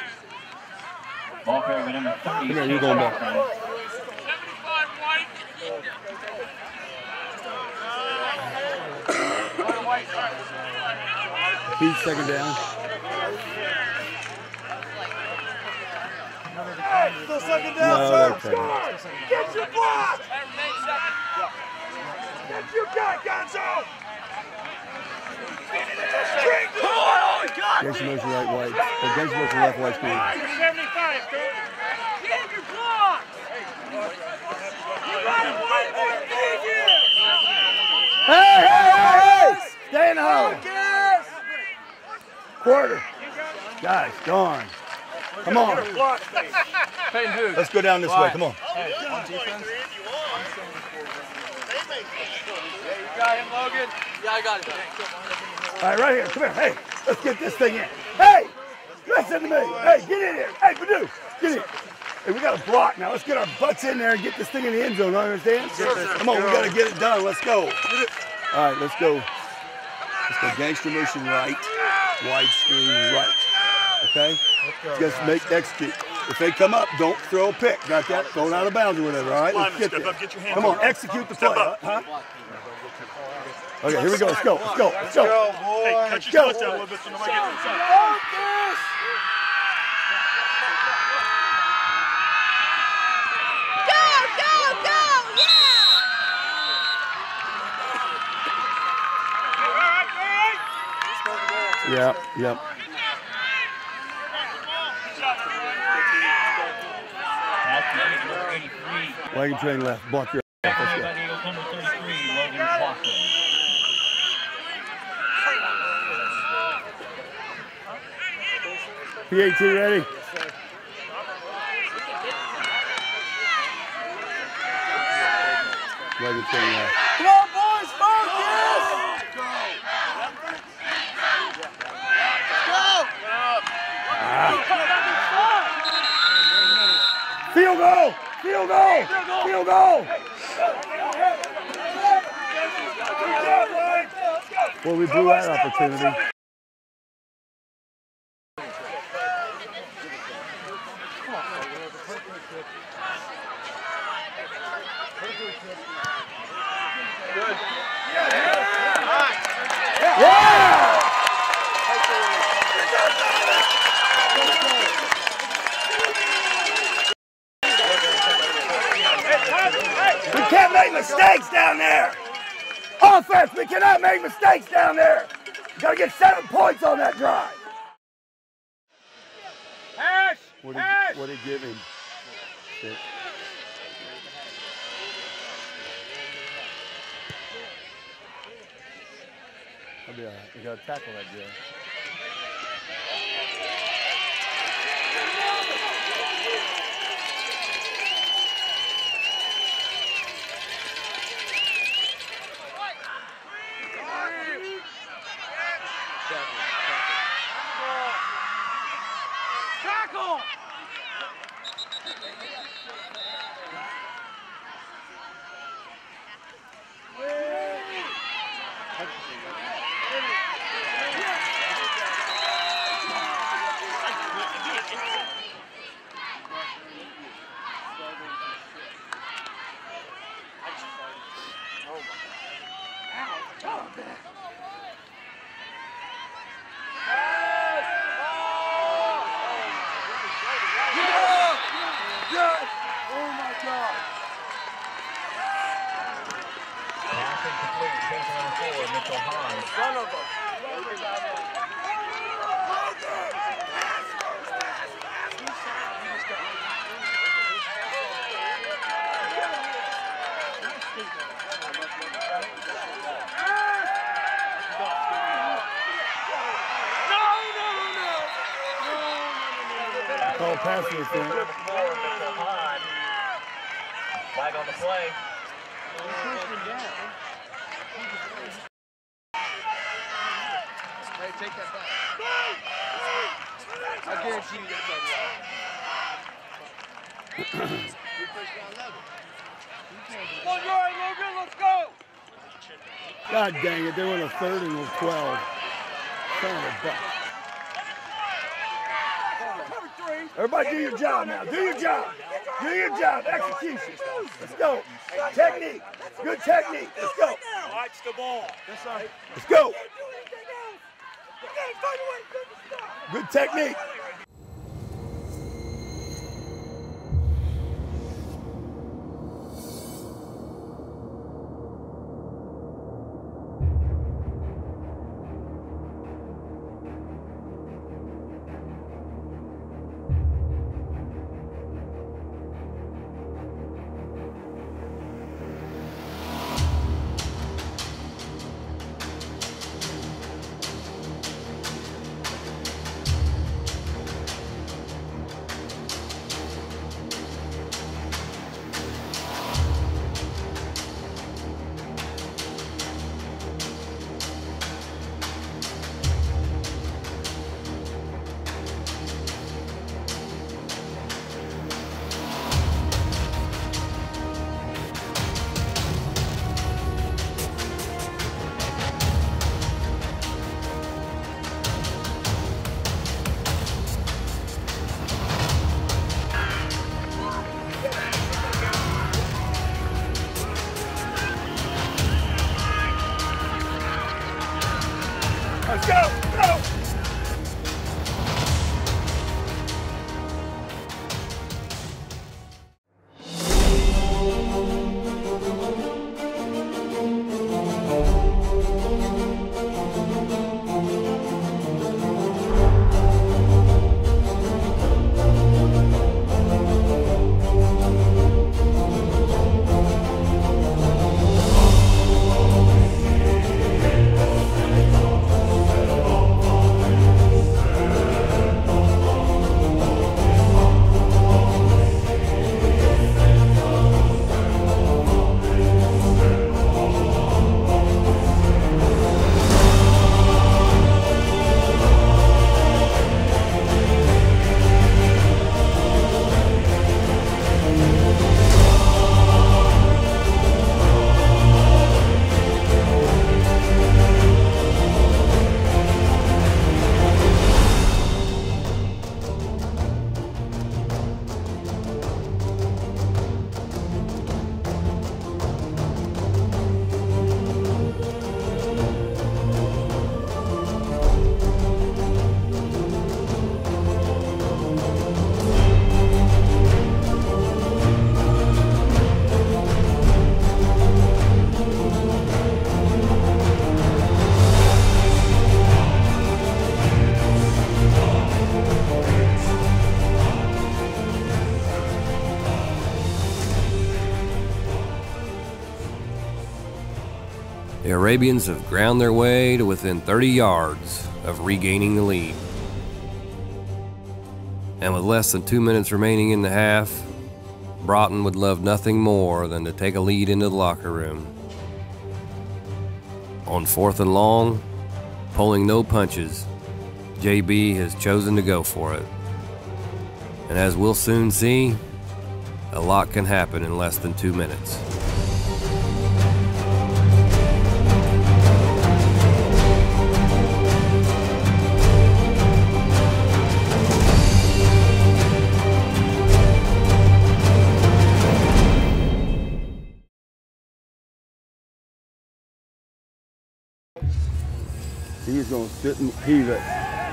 S: Ball carrier by number thirty.
A: Come here, you're going back.
Q: seventy-five white.
A: Pete, second down.
Q: Hey, still second down,
A: No,
Q: sir.
A: they're taking
Q: Score! Get your block! Get your guy, Gonzo! Come on, oh, God!
A: Case motion right, white. Or case motion left, white, speed.
Q: seventy-five, coach. Get your block! You got it one more thing here!
A: Hey, hey, hey, hey! Stay in the hole.
Q: Focus!
A: Quarter. Guys, gone. Come on. Let's go down this way. Come on.
Q: Hey, on defense. Yeah, you got him
K: Yeah, I got it.
A: All right, right here. Come here. Hey, let's get this thing in. Hey, listen to me. Hey, get in here. Hey, Purdue, get in. Hey, we got a block now. Let's get our butts in there and get this thing in the end zone. You understand? Sure, Come on, we got to get it done. Let's go. All right, let's go. Let's go gangster motion right, wide screen right. Okay? Just make execute. If they come up, don't throw a pick. Got that? Throw it out of bounds or whatever. All right? Let's get there. Come on, execute the play. Huh? Okay, here we go. Let's go. Let's go. Let's go.
R: Hey, catch your foot down a little bit so nobody gets inside.
A: Yep, yep. Wagon train left. Block your ass. Let's go. P A T ready? Wagon train left.
K: Come on, boys, focus!
A: Field goal! Field goal! Field goal! Well, we blew that opportunity. Yeah! We can't make mistakes down there. Offense, we cannot make mistakes down there. We gotta get seven points on that drive.
R: Hash!
A: What did,
R: Hash!
A: what did he give him? Six. I'll be all right. We gotta tackle that guy.
K: Tackle!
A: Call pass this thing.
S: Flag on the play.
K: Hey, take that back. I guarantee you get that right. Come on, Roy, Logan, let's go!
A: God dang it, they went a third and a twelve. Son of a buck. Everybody do your job now. Do your job. Do your job. Execution. Let's go. Technique. Good technique. Let's go.
R: Watch the ball.
A: Let's go. Good technique.
R: go, go!
C: The Arabians have ground their way to within thirty yards of regaining the lead. And with less than two minutes remaining in the half, Broughton would love nothing more than to take a lead into the locker room. On fourth and long, pulling no punches, J B has chosen to go for it. And as we'll soon see, a lot can happen in less than two minutes.
A: He's going to sit and heave it.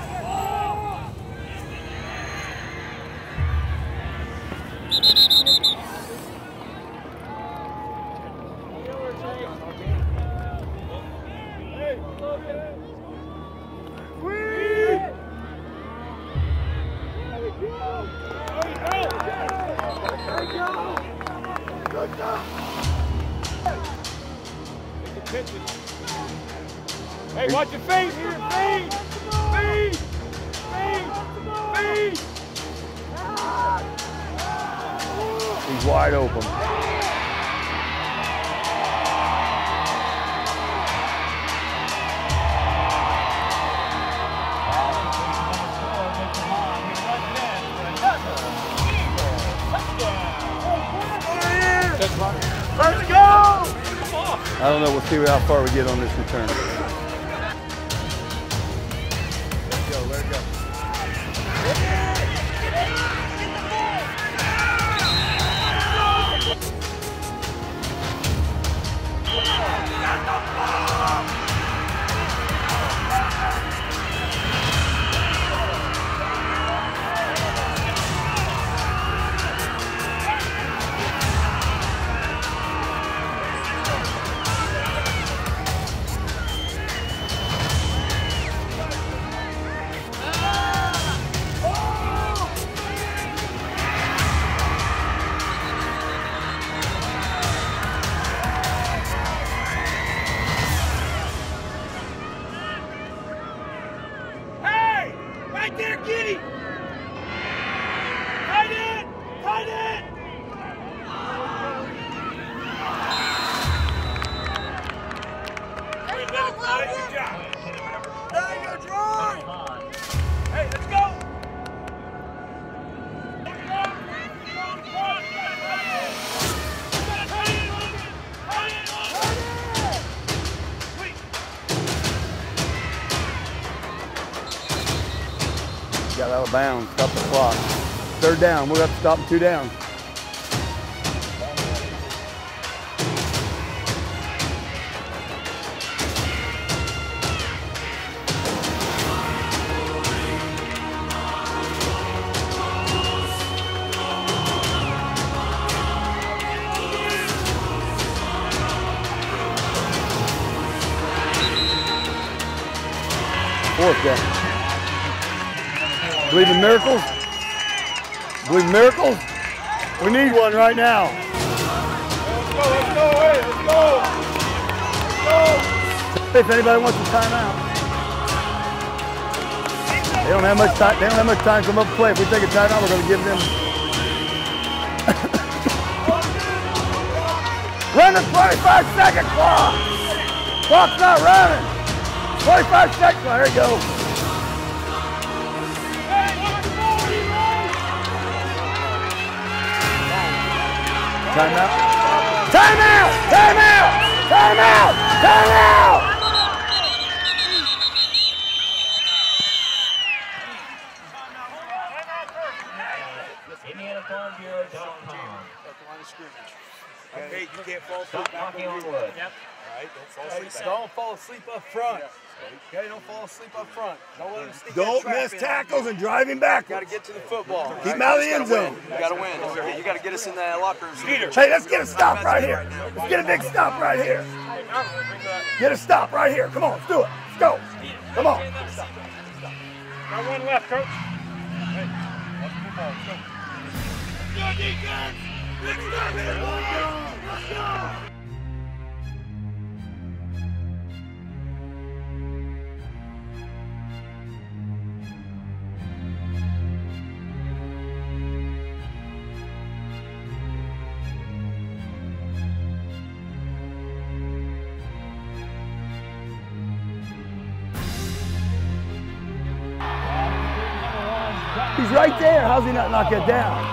R: Hey, watch your feet here, feet! Feet! Feet! Feet!
A: He's wide open.
R: Let's go!
A: I don't know. We'll see how far we get on this return. Let's go. Let it go.
R: Right there, Giddy! Tight end! Tight end! Hey, let it fly. Good job. Now you're dry! Hey, let's go!
A: Got out of bounds, stop the clock. Third down, we'll have to stop two down. fourth down. Believe in miracles? Believe in miracles? We need one right now.
R: Let's go, let's go, hey, let's go. Let's go.
A: If anybody wants a timeout. They don't have much time. They don't have much time to come up and play. If we take a timeout, we're going to give them. Run the twenty-five second clock. Clock's not running. twenty-five seconds. There you go. Timeout. Timeout. Timeout. Timeout. Timeout.
S: Indiana Farm Bureau dot com.
L: At the line of scrimmage. Okay, you can't fall asleep
S: Stop
L: back
S: knocking
L: on
S: on
L: the
S: wood.
L: Yep. All right, don't fall asleep. Don't fall asleep up front. Okay, don't fall asleep up front. Don't let him sneak that
A: Don't
L: trap
A: miss
L: in.
A: tackles and drive him back.
L: Got to get to the football.
A: Keep him
L: right?
A: out of the
L: You
A: end
L: gotta win.
A: zone.
L: You got to win. You got to get us in that locker room. Skeeter.
A: Hey, let's get a stop right here. Let's get a big stop right here. Get a stop right here. Come on, let's do it. Let's go. Come on.
R: Got one left, coach. Hey, watch the football. Let's go. Go defense! Let's go! Let's go!
A: He's right there. How's he not knock it down?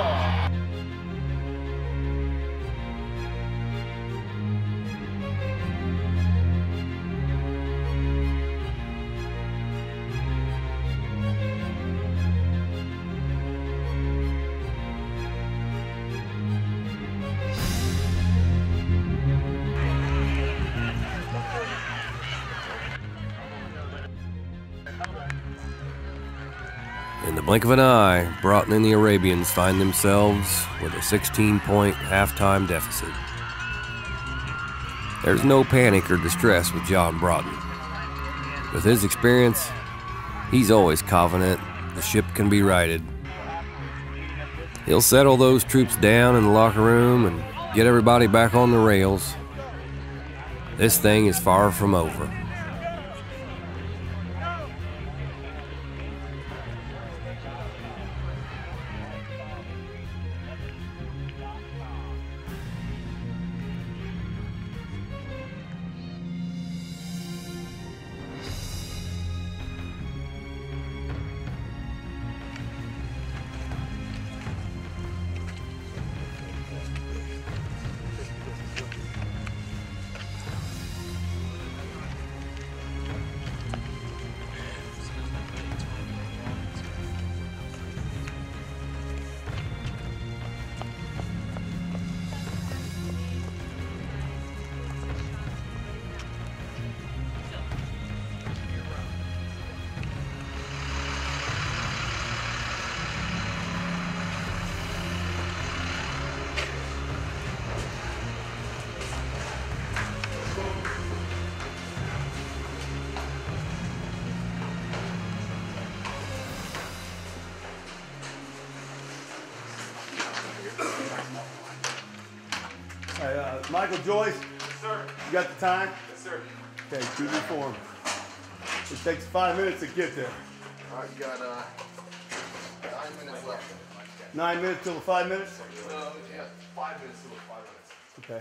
C: In the blink of an eye, Broughton and the Arabians find themselves with a sixteen point halftime deficit. There's no panic or distress with John Broughton. With his experience, he's always confident the ship can be righted. He'll settle those troops down in the locker room and get everybody back on the rails. This thing is far from over.
A: Hey, uh, Michael Joyce.
R: Yes, sir.
A: You got the time?
R: Yes, sir.
A: Okay, T V form. It takes five minutes to get there.
N: All right, you got uh, nine minutes left.
A: Nine minutes till the five minutes?
N: No, yeah, five minutes till the five minutes.
A: Okay.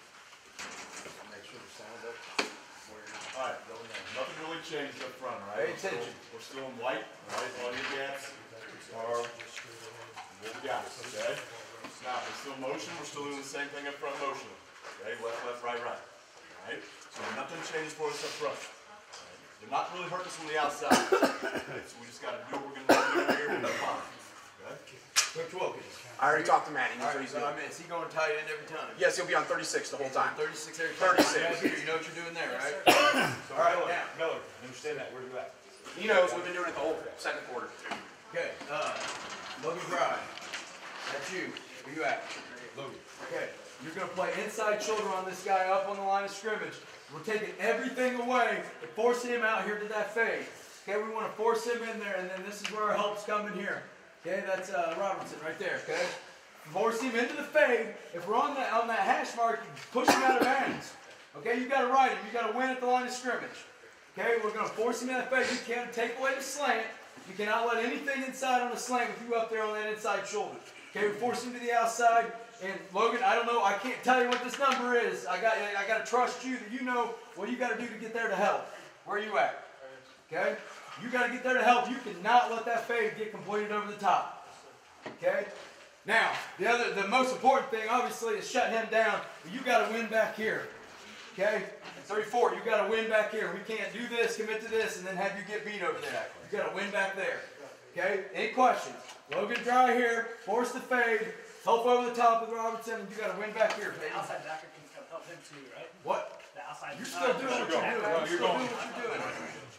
N: Make sure the sound up.
R: All right, nothing really changed up front, all right?
N: Pay attention.
R: We're still, we're still in white, all right? All your gaps are what we got, okay? Now, we're still motion, we're still doing the same thing up front motion. Okay, left, left, right, right. All right? So nothing changes for us up front. Right? They're not really hurting us from the outside. Okay? So we just got to do what we're going to do here and we're fine. Okay?
L: Coach Wilkins.
T: I already talked to Manny. He knows
L: All
T: what
L: right,
T: he's
L: so
T: doing.
L: I mean, is he going tight end every time?
T: Yes, he'll be on thirty-six the whole time.
L: thirty-six every time.
T: thirty-six.
L: You know what you're doing there, right?
R: So
L: All right,
R: Miller,
L: now.
R: Miller, understand that. Where you at?
T: He knows we've been doing it the whole second quarter.
L: Okay, uh, Logan Fry. That's you. Where you at? Logan. Okay, you're going to play inside shoulder on this guy up on the line of scrimmage. We're taking everything away and forcing him out here to that fade. Okay, we want to force him in there, and then this is where our help's coming here. Okay, that's uh, Robertson right there. Okay, force him into the fade. If we're on that on that hash mark, push him out of bounds. Okay, you got to ride him. You got to win at the line of scrimmage. Okay, we're going to force him in that fade. You can't take away the slant. You cannot let anything inside on the slant with you up there on that inside shoulder. Okay, we force him to the outside. And Logan, I don't know. I can't tell you what this number is. I got I got to trust you that you know what you got to do to get there to help. Where are you at? Okay, you got to get there to help. You cannot let that fade get completed over the top. Okay. Now, the other, the most important thing, obviously, is shut him down. But you got to win back here. Okay? thirty-four, you got to win back here. We can't do this, commit to this, and then have you get beat over there. You got to win back there. Okay? Any questions? Logan dry here, force the fade, help over the top with Robertson, and you got to win back here, baby.
O: The outside backer can come help him too, right?
L: What?
O: The outside.
L: You're still doing what you're doing. You're still doing what you're doing.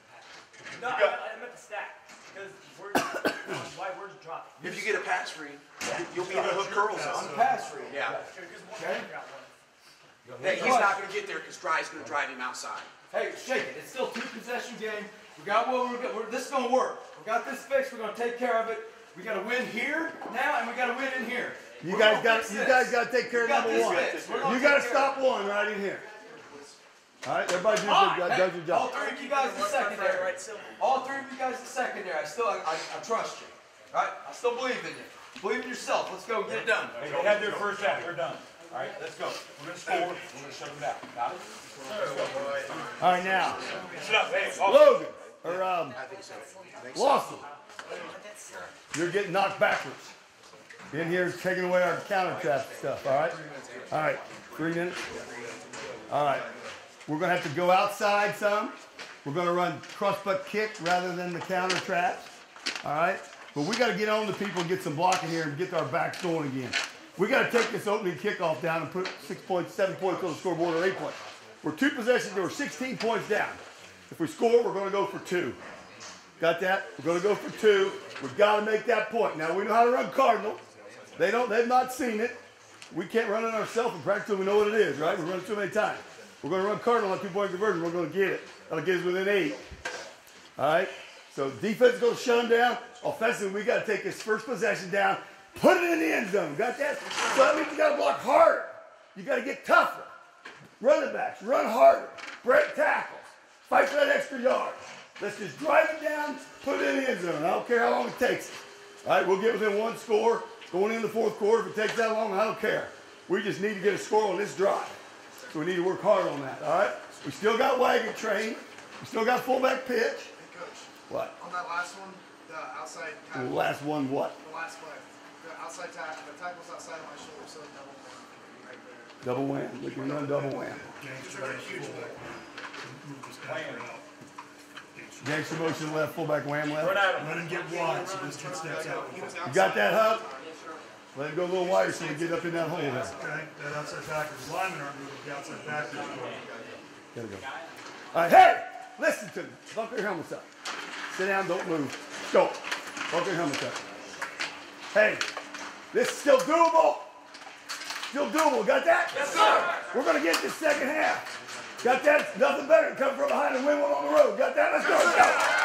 O: No, I, I meant the stack. Because we're, why we're just dropping.
T: If you get a pass read, you'll be in the hook curl zone.
L: On the pass read.
T: Yeah.
L: Okay?
T: Hey, he's not going to get there because Dry's going to drive him outside.
L: Hey, shake it. It's still a two possession game. We got what we're going. This is going to work. We got this fixed. We're going to take care of it. We got to win here now, and we got to win in here.
A: You guys got. You guys got to take care of number one. You got to stop one right in here. All right, everybody does,
L: All right,
A: does,
L: hey,
A: does your job.
L: all three of you guys the secondary. All three of you guys the secondary. I still, I, I, I trust you. All right, I still believe in you. Believe in yourself. Let's go get it done.
U: Hey, they had their first half. They're done. All right, let's go. We're gonna score. We're gonna shut them down. Got it? Let's go.
A: All right, now.
U: Sit up, hey,
A: Logan or um, Lawson, you're getting knocked backwards. In here, taking away our counter trap stuff. All right. All right. Three minutes. All right. We're going to have to go outside some. We're going to run cross-butt kick rather than the counter traps. All right? But we got to get on the people and get some blocking here and get our backs going again. We got to take this opening kickoff down and put six points, seven points on the scoreboard or eight points. We're two possessions, we're sixteen points down. If we score, we're going to go for two. Got that? We're going to go for two. We've got to make that point. Now, we know how to run Cardinal. They don't, they've not seen it. We can't run it ourselves in practice until we know what it is, right? We've run it too many times. We're going to run Cardinal on two-point conversion. We're going to get it. That'll get us within eight. All right? So defense is going to shut them down. Offensively, we got to take this first possession down, put it in the end zone. Got that? So that means you got to block harder. You got to get tougher. Running backs, run harder. Break tackles. Fight for that extra yard. Let's just drive it down, put it in the end zone. I don't care how long it takes. All right? We'll get within one score going in the fourth quarter. If it takes that long, I don't care. We just need to get a score on this drive. So we need to work hard on that, all right? We still got wagon train. We still got fullback pitch.
T: Hey, Coach.
A: What?
T: On that last one, the outside
A: The
T: tackle.
A: last one what?
T: The last play. The outside tackle. The tackle's outside of my shoulder, so double whammy right there.
A: Double wham. We can run double wham.
T: Just a huge play.
A: Gangster motion left, fullback wham left.
U: Let him get wide so this kid steps out.
A: You got that, Hub? Let it go a little wider so we get up in that hole there.
U: Okay, that outside backer. The linemen aren't moving. The outside backer is going.
A: There we go. All right, hey, listen to me. Buckle your helmets up. Sit down, don't move. Go. Buckle your helmets up. Hey, this is still doable. Still doable. Got that?
U: Yes, sir.
A: We're going to get this second half. Got that? It's nothing better than come from behind and win one on the road. Got that? Let's go. Let's go.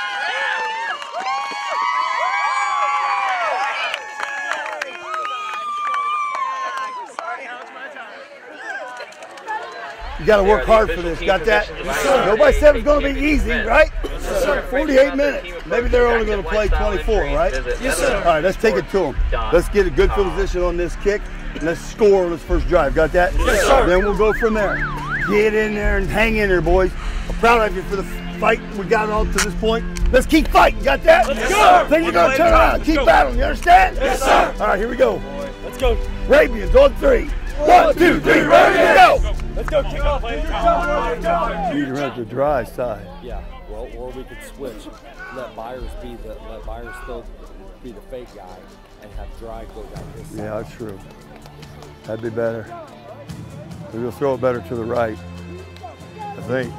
A: You got to work hard for this. Got that? Nobody said it was going to be easy, right? forty-eight minutes. Maybe they're only going to play twenty-four, right? Yes, sir. All right, let's take it to them. Let's get a good position on this kick. And let's score on this first drive. Got that? Yes, sir. Then we'll go from there. Get in there and hang in there, boys. I'm proud of you for the fight we got on to this point. Let's keep fighting. Got that?
U: Let's go.
A: Things are going to turn around. Keep battling. You understand?
U: Yes, sir.
A: All right, here we go.
U: Let's go.
A: Rabians on three. One, two, three, ready to go.
U: Let's go. Kick off.
A: You can run the dry side.
J: Yeah, well, or we could switch. Let Byers be the let Byers still be the fake guy, and have Dry go down his side.
A: Yeah, that's true. That'd be better. Maybe we'll throw it better to the right. I think.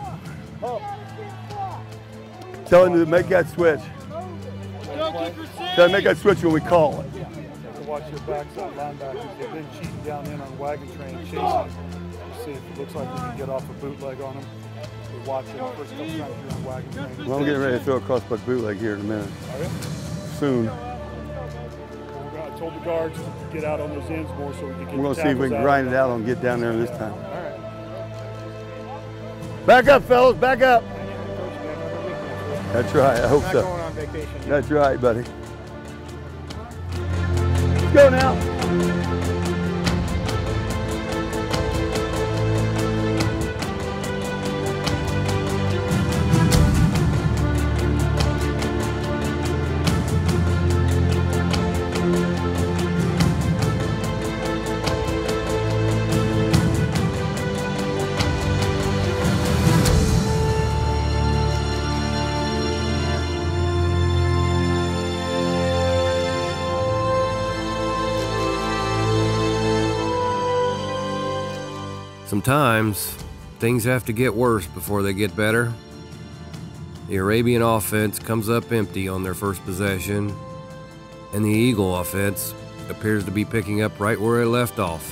A: Tell him to make that switch. Tell him to make that switch when we call it.
M: Watch your backside linebackers. They've been cheating down in on wagon train, chasing. See if it looks like we can get off a bootleg on them. We're watching the first couple times you're in wagon train.
A: Well, I'm getting ready to throw a crossbuck bootleg here in a minute.
M: Are you?
A: Soon.
M: Well, I told the guards to get out on those ends more so we can get
A: We're going
M: the
A: to see if we
M: tackles
A: can
M: out.
A: grind it out and get down there this time.
M: All right.
A: Back up, fellas, back up. That's right, I hope
M: Not
A: so.
M: going on vacation yet.
A: That's right, buddy. Let's go now.
C: Sometimes things have to get worse before they get better. The Arabian offense comes up empty on their first possession, and the Eagle offense appears to be picking up right where it left off.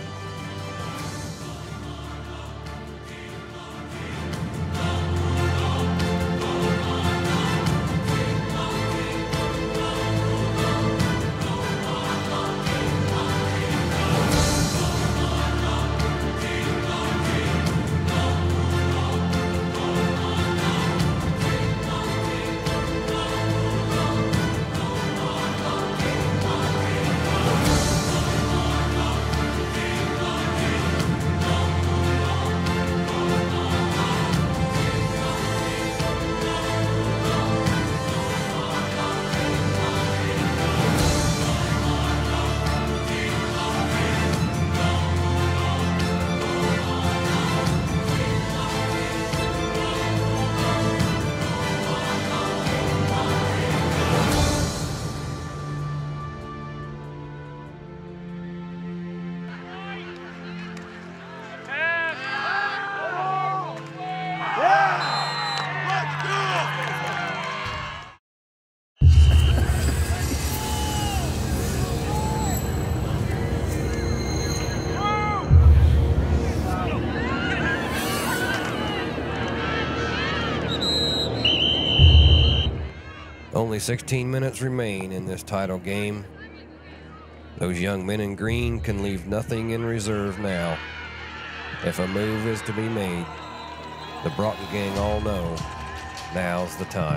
C: Only sixteen minutes remain in this title game. Those young men in green can leave nothing in reserve now. If a move is to be made, the Broughton gang all know now's the time.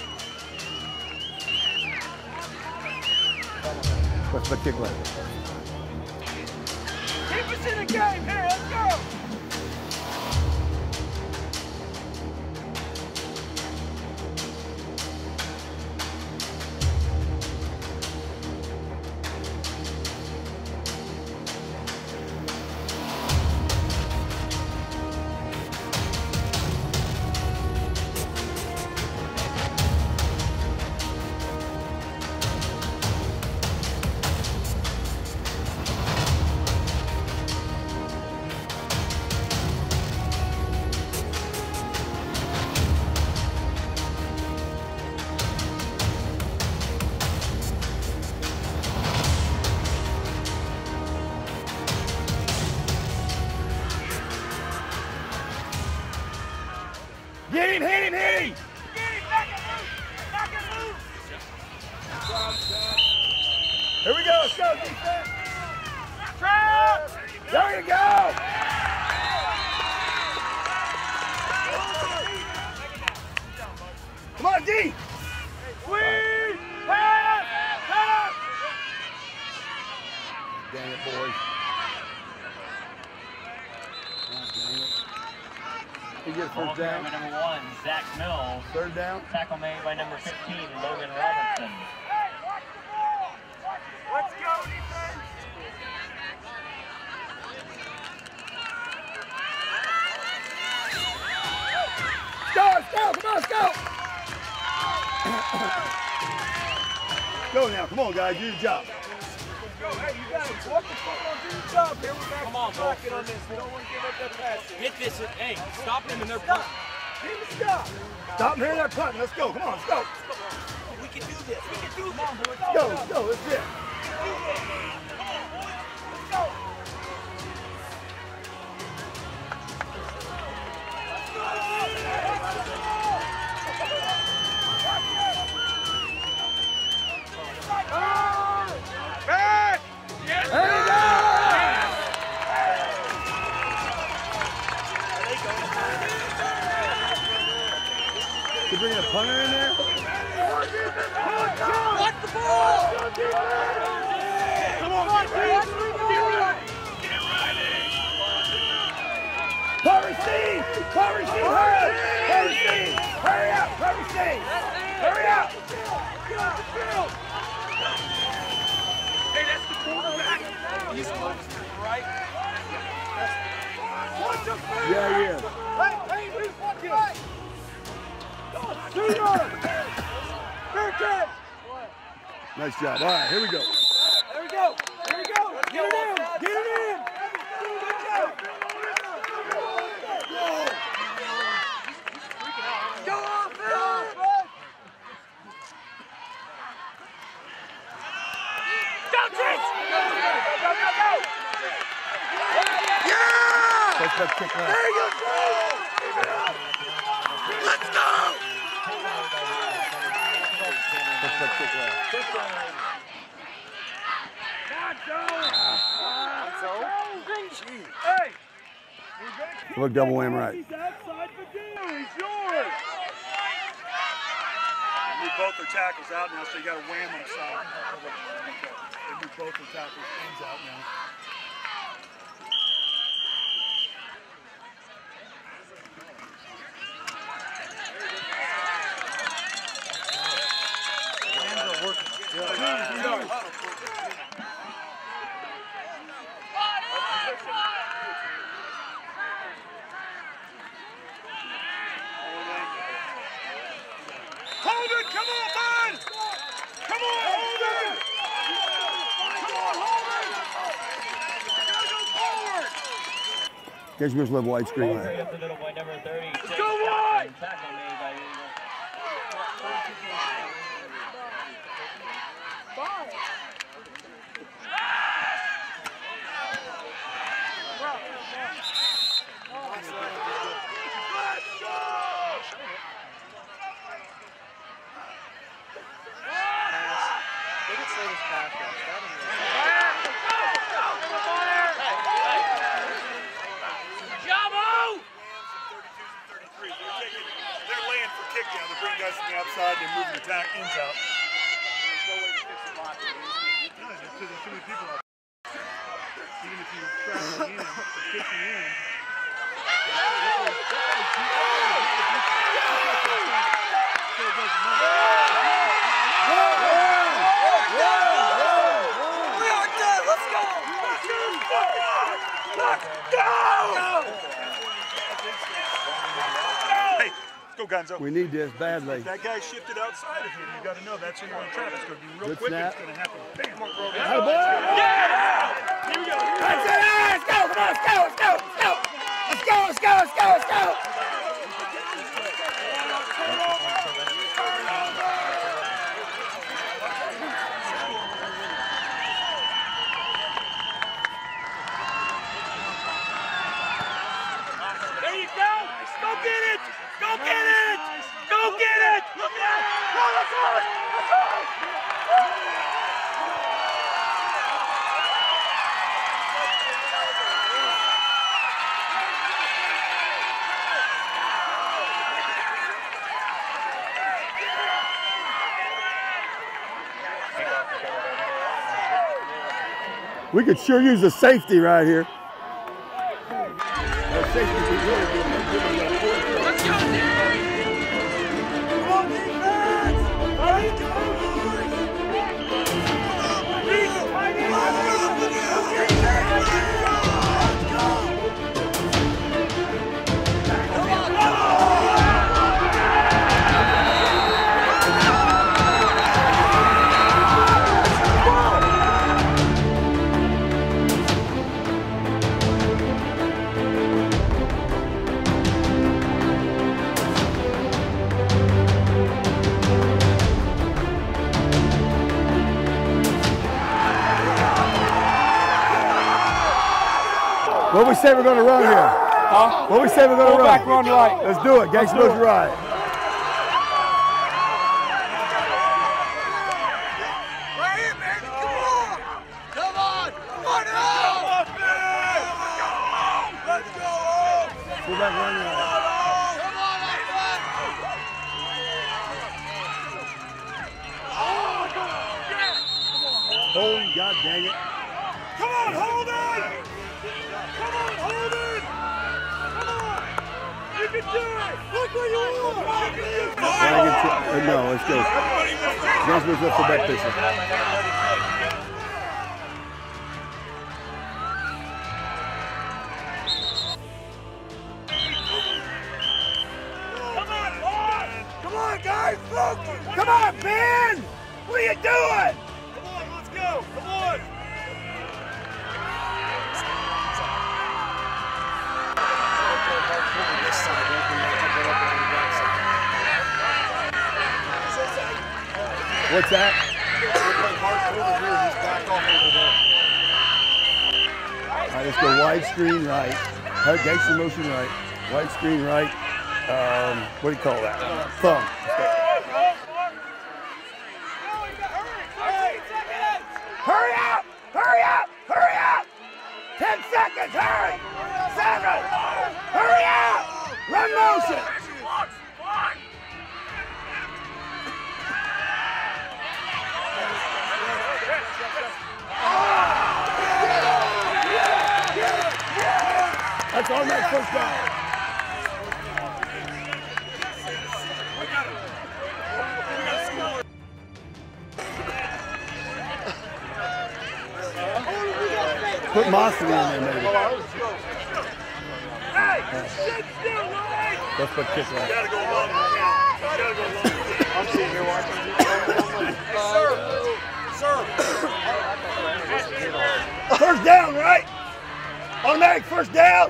A: What's the kick like?
R: Keep us in the game here, let's go!
A: Hit him, hit him, hit him! Here we go, let's go, defense! Trap! There you go! Come on, D!
R: Squeeze! Pass! Pass!
A: Dang it, boys. You get first down.
S: Number one, Zach Mills.
A: Third down.
S: Tackle made by number fifteen, Logan Robinson.
R: Let's go, defense!
A: Go, let's go, come on, let's go! Go now, come on, guys, do your job.
R: Go, hey, you got it. What the fuck on do your job here? We're back
O: Come on,
R: to
O: bro.
R: pocket on this. We don't want to give up that pass.
O: Get this. Hey, stop them in their punt.
R: Give us stop.
A: Stop here, that punt. Let's go, come on, let's go.
R: We can do this. We can do this. Come on, boys.
A: Let's go, let's go, let's get it.
R: Let's go.
A: You bringing a punter in there?
Q: Watch the ball! Come on, get ready! Get ready!
K: Cover Steve! Cover Steve! Hurry up! Cover Steve! Hurry up! Cover Steve! Hurry up! Get off the field!
Q: Hey, that's the quarterback. He's close to the right. Watch him, man!
A: Yeah, yeah.
Q: Hey, hey, who's watching? Two yards! Fair catch!
A: Nice job. All right, here we go.
Q: There we go! There we go! Get it in! Get it in! Good job! Go off, man! Go, Chase! Go, go, go, go! Yeah!
A: Let's go kick left.
Q: There you go, Chase! Let's go!
A: Let's go kick left.
Q: Hey!
A: Look, double wham right.
Q: He's outside the deal. He's yours.
U: They move both their tackles out now, so you got to wham them side. They move both their tackles ends out now. Hands are working.
Q: Hold it! Come on, man! Come on, hold it! Come on, hold it! Gotta go forward!
A: Catch Miss Level White screen left.
S: Up the middle by number thirty.
Q: Go wide!
S: Tackle made by
T: They could say this pass rush. That
U: They're laying for kick down. They bring guys from the outside. They're moving the tack ends out.
T: There's no way to fix the block.
U: No, it's because there's too many people out there. Even if you travel in, or kick you in.
Q: We are done! Let's go! Let's go!
U: Hey, let's go, Gonzo.
A: We need this badly.
U: If that guy shifted outside of here, you got to know that's who you're going to trap. It's going to be real
A: Good
U: quick.
A: snap.
U: It's going to happen. Bam!
A: Atta boy!
Q: Yeah! Here we go!
K: That's it! Let's go! Come on, let's go! Let's go! Let's go! Let's go! Let's go! Let's go!
Q: There you go! Go get it! Go get it! Go get it! Look at it! No, that's ours! That's ours!
A: We could sure use a safety right here. That safety would be really good.
Q: Let's go, Nick! Come on, defense! Let's go, boys!
A: What we say we're going to run here? Huh? What we say we're going to run?
M: Back run right.
A: Let's do it. Gangsta moves right.
Q: Right here, man! Come on! Come on! Run out! Let's go!
A: Full back run right.
Q: Come on, my friend!
R: Dang it. Come on, hold it! Come on, hold it! Come on! You can do it! Look where you are! You can do it!
M: Uh, no, let's go. Nesbitt's up for back pitcher.
R: Come on, guys, focus! Come on, Ben! What are you doing? Come on, let's go! Come on!
M: What's that? All right, let's go wide screen right. Gangster motion right. Wide screen right. Um, what do you call that? Thumb.
R: Hurry up! Hurry up! Hurry up! Ten seconds! Hurry! Seven! Hurry up! Run motion!
M: That's automatic first down. Put Mosley in there, maybe.
R: Hey! Sit still, right?
M: Let's put kick right.
R: Gotta go long. Gotta go long. I'm sitting here watching you. Hey, sir. Sir.
M: First down, right? Automatic first down.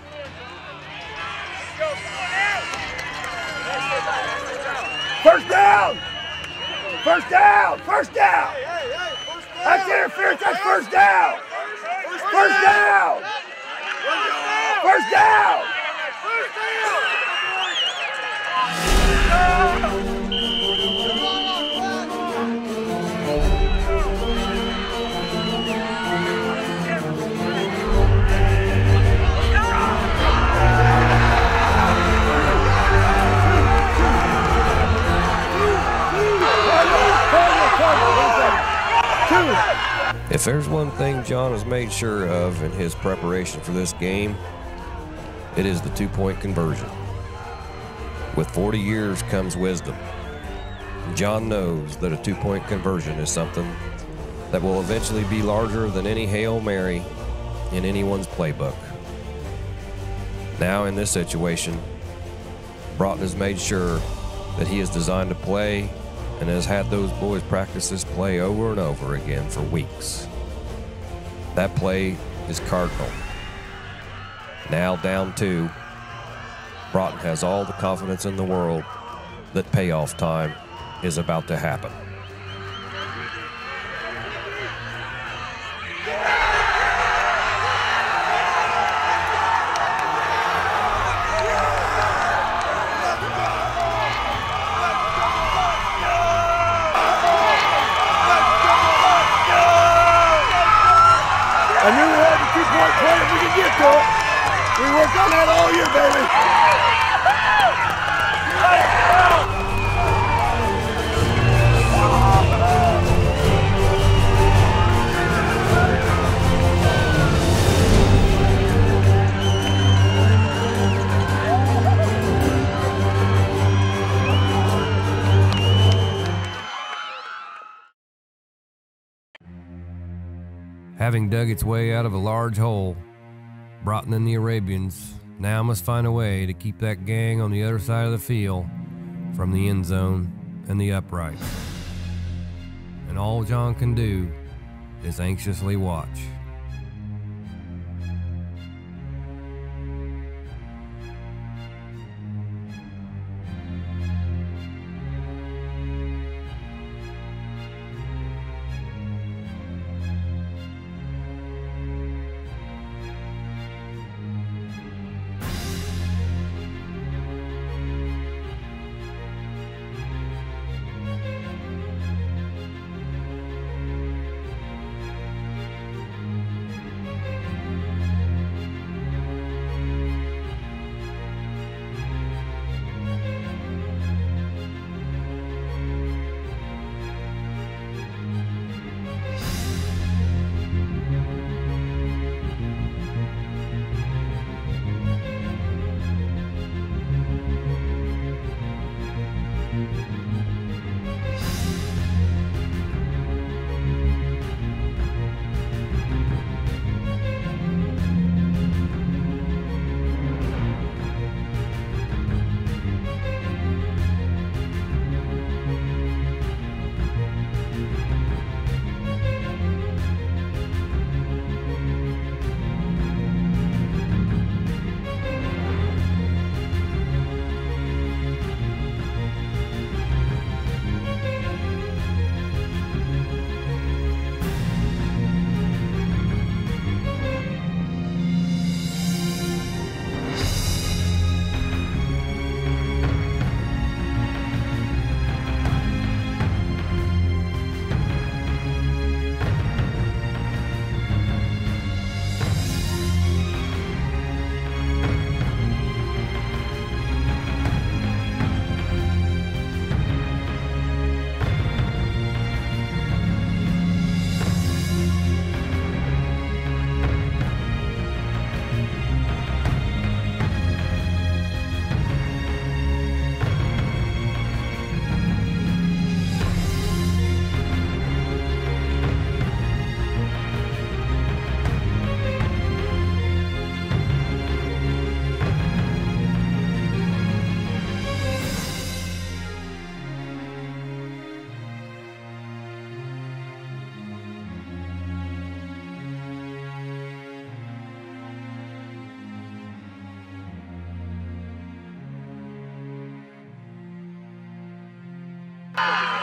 M: First down. First down. First down. That's interference. That's first down. First down. First down.
C: If there's one thing John has made sure of in his preparation for this game, it is the two-point conversion. With forty years comes wisdom. John knows that a two-point conversion is something that will eventually be larger than any Hail Mary in anyone's playbook. Now in this situation, Broughton has made sure that he is designed to play and has had those boys practice this play over and over again for weeks. That play is cardinal. Now down two, Broughton has all the confidence in the world that payoff time is about to happen.
M: I knew we had the two-point play if we could get to it. We worked on that all year, baby.
C: Having dug its way out of a large hole, Broughton and the Arabians now must find a way to keep that gang on the other side of the field from the end zone and the upright. And all John can do is anxiously watch.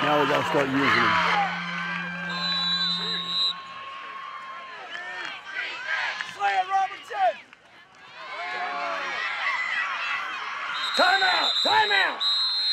A: Now we got to start using them.
R: Slam Robinson! Timeout! Timeout!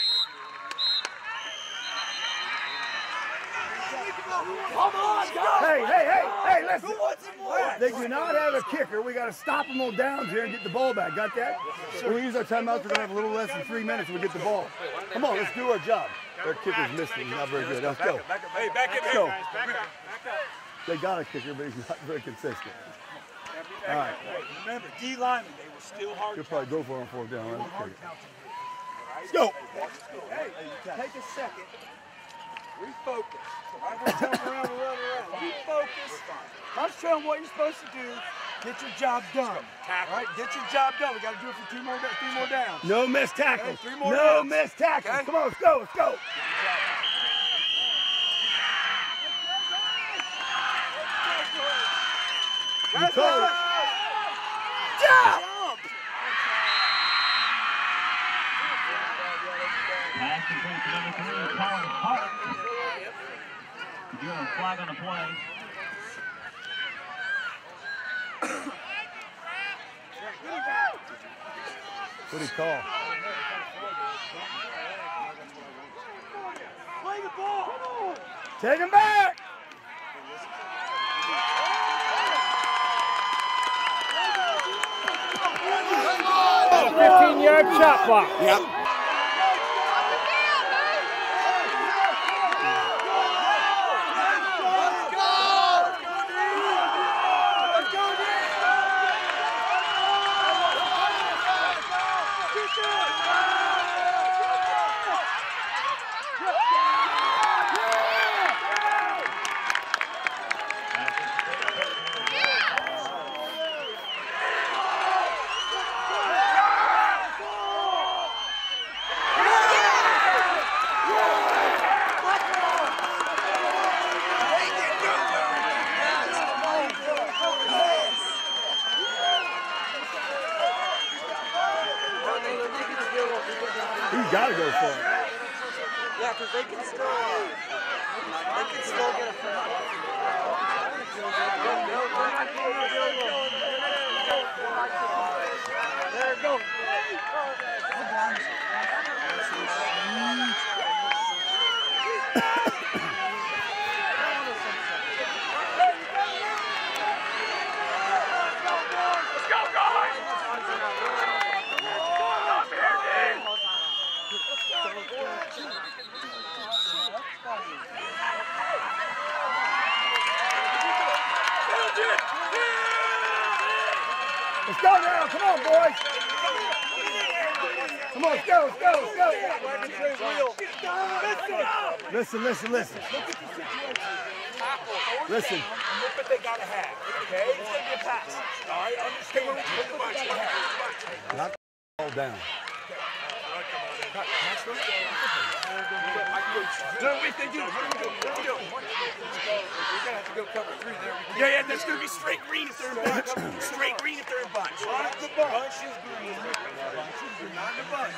R: Come on, guys!
B: Hey, hey, hey, hey, listen.
R: Who wants some more?
B: They do not have a kicker. We got to stop them on downs here and get the ball back. Got that? When we use our timeouts, we're going to have a little less than three minutes and we get the ball. Come on, let's do our job. Their kicker's missing. He's not very good. Let's go.
R: Hey, back in
B: Let's
R: here,
B: go.
R: guys. Back up. Back up.
B: They got a kicker, but he's not very consistent. All right.
U: Remember, D linemen, they were still hard.
B: He'll probably go for him fourth down. Right?
U: Let's go.
R: Hey, take a second. Refocus. I'm going to jump around and run around. Refocus. Concentrate on what you're supposed to do. Get your job done. All right, get your job done. We got to do it for two more, three more downs.
B: No missed tackles.
R: Okay, three more
B: no
R: downs.
B: missed tackles.
R: Okay?
B: Come on, let's go. Let's go.
R: Guys,
B: call it.
R: guys.
B: Jump!
S: Pass complete to number three, Colin Hart. You're a flag on the play.
B: What did he call?
R: Play the ball.
B: Take him back.
R: fifteen yard shot clock.
B: Yep. You gotta go for it.
G: Yeah, because they can still, uh, they can still get a foul. There it goes.
R: Let's go, guys!
B: Let's go now. Come on, boys. Come on, let's go, let's go, let's go. Listen, listen, listen. Listen.
R: Look what they gotta have. Okay? It's gonna be a pass. All right? Understand what they gotta have.
B: Knock the ball down.
R: No, if they do, what do we do? What do we do? We're gonna have to go cover three there. Yeah, yeah, that's gonna be straight green if they're in bunch. Straight green if they're in bunch. Not the bunch. Bunch is green. Bunch is green. Not the bunch.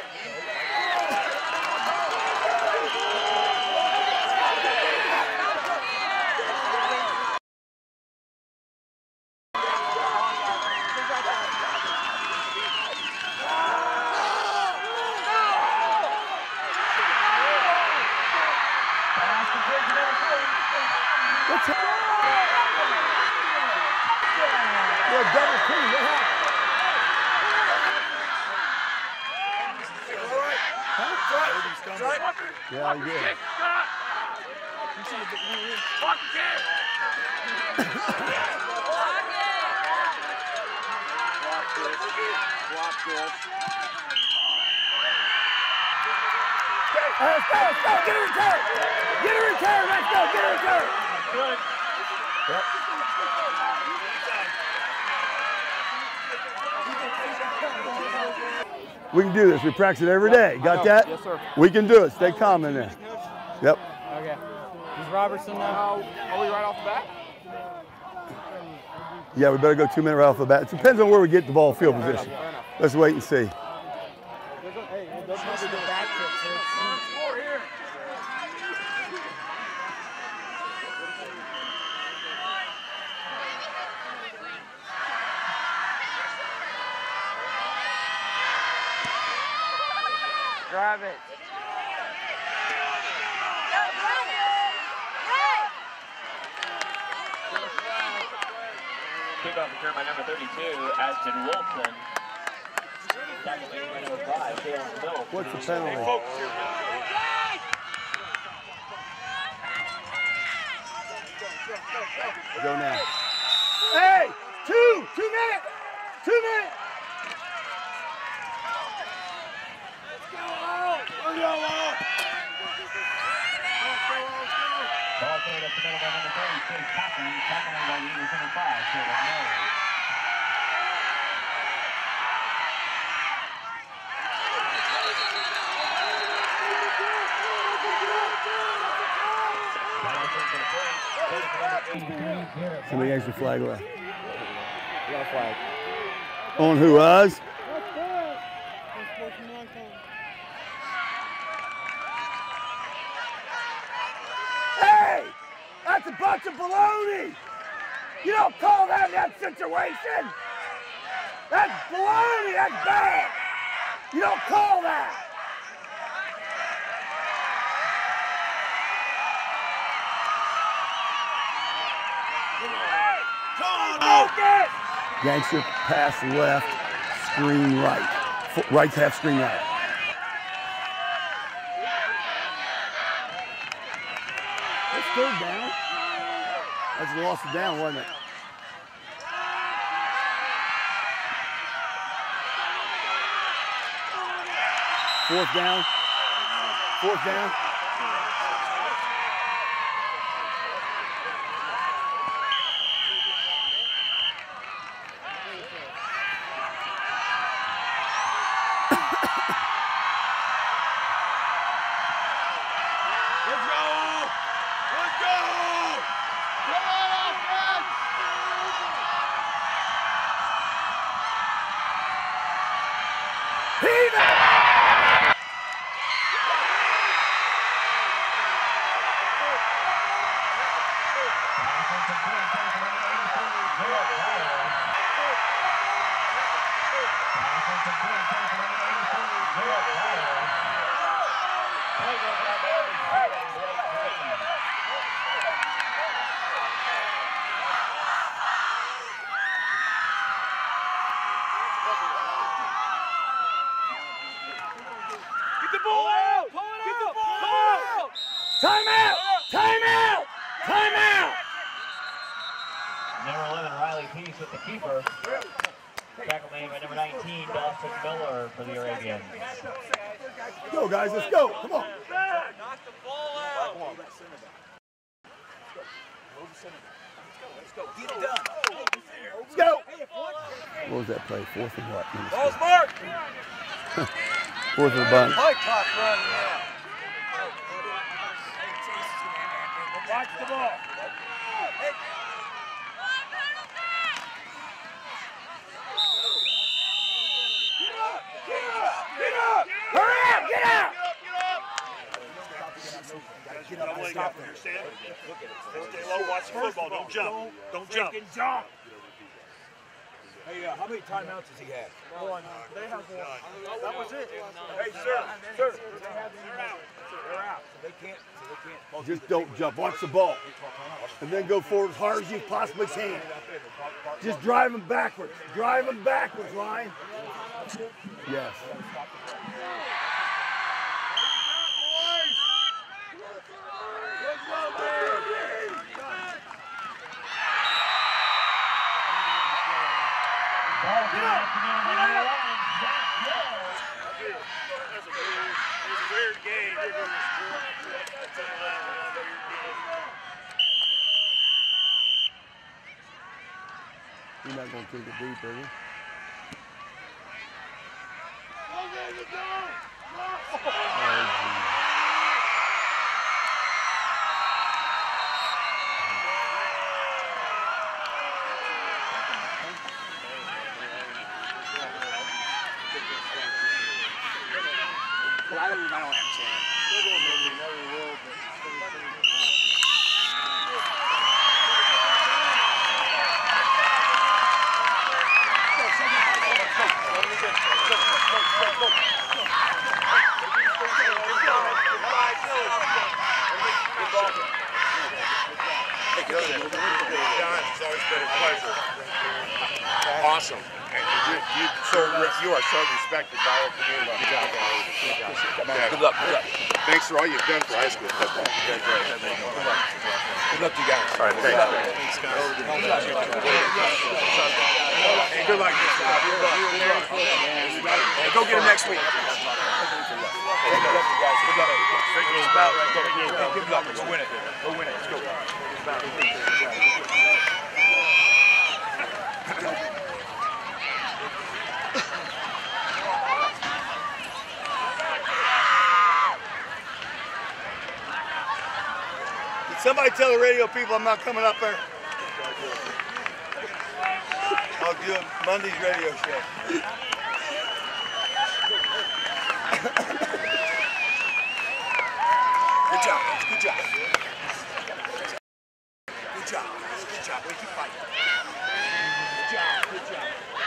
B: What's happening? Yeah, double team. What happened? Yeah, you did. Let's go, let's go, get a return! Get a return, let's go, get a return! Yep. We can do this. We practice it every day. Got that?
V: Yes, sir.
B: We can do it. Stay calm in there. Yep.
V: Okay. Is Robertson now? Are we right off the bat?
B: Yeah, we better go two minute right off the bat. It depends on where we get the ball field position. Let's wait and see.
V: Grab it.
D: Kickoff return by number thirty-two, Ashton Wilson. Tackle made by number five, Kalen Mills.
B: What's the penalty? Go now. Hey! Two! Two minutes! Two minutes! Let's go out! Let's go out!
D: Ball played up the middle by number thirty, Chase Cochran. Tackling by the Eagles, number five, Caleb Mills.
B: Somebody extra flag left.
J: We got a flag.
B: On who, us? Hey! That's a bunch of baloney! You don't call that in that situation! That's baloney! That's bad! You don't call that! Gangster pass left, screen right. F right half, screen right. That's third down. That's a loss of down, wasn't it? Fourth down. Fourth down. Timeout! Timeout! Timeout!
D: Number eleven, Riley Peace with the keeper. Tackle made by number nineteen, Dawson Miller for the Arabians.
B: Go, guys, let's go. Come on.
K: Knock the ball out.
B: Let's go. Get it done. Let's go. What was that play? Fourth and what?
K: Ball's marked.
B: Fourth and bunt.
K: Play clock running now. Watch the ball. Hey.
B: Get up! Hurry up! Get out!
U: Get up and stop him. Stay low, watch the football. Don't jump. Don't jump.
K: jump.
E: Hey, uh, how many timeouts does he have?
U: One.
E: They have one.
U: That was it.
E: Hey, sir, sir, they have they're out. They're out. So they can't. So they can't.
B: Just don't jump. Watch the ball. And then go forward as hard as you possibly can. Just drive him backwards. Drive him backwards, Ryan. Yes. You're not going to take it deep, are you?
K: I don't, I don't have a chance. Go, go, go, go, go, go, go, go, go, go, go.
N: John, it's always been a pleasure. Awesome. And you, you, so, you are so respected by our community. Good job, guys. Good job. Good luck. Good luck. Thanks for all you've done for high school football. Good luck. Good luck to you guys. All right, thanks. Thanks, guys. Hey, good luck. Hey, go get him next week. Good luck, guys. Good luck. It's about right there. Good luck. Go win it. Go win it. Let's go.
A: Somebody tell the radio people I'm not coming up there. I'll do a Monday's radio show.
N: Good job, guys. Good job. Good job, guys. Good job. We keep fighting. Good job. Good job.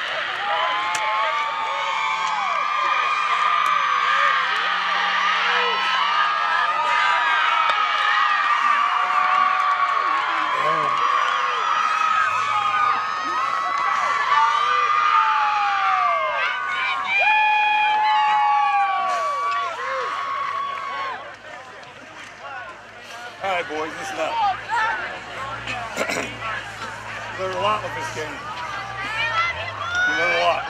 A: All right, boys, listen up. Learn a lot with this game. You learn a lot.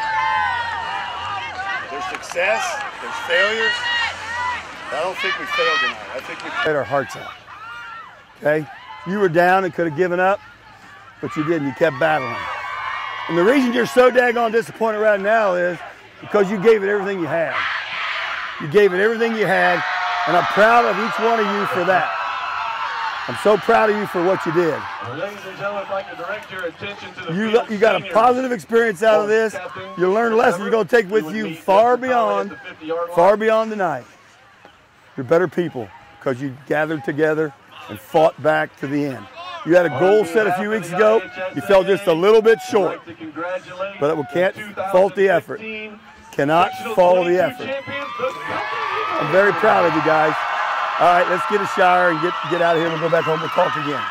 A: There's success, there's failures. I don't think we failed tonight. I think we played our hearts out. Okay? You were down and could have given up, but you didn't. You kept battling. And the reason you're so daggone disappointed right now is because you gave it everything you had. You gave it everything you had, and I'm proud of each one of you for that. I'm so proud of you for what you did.
S: Ladies and gentlemen, I'd like to direct your attention to the
A: You,
S: field
A: you got a
S: seniors.
A: positive experience out of this. You learned a lesson you're going to take with you far beyond, far beyond tonight. You're better people because you gathered together and fought back to the end. You had a goal set a few weeks ago. You fell just a little bit short. But we can't fault the effort. Cannot fault the effort. I'm very proud of you guys. All right, let's get a shower and get, get out of here. We'll go back home and talk again.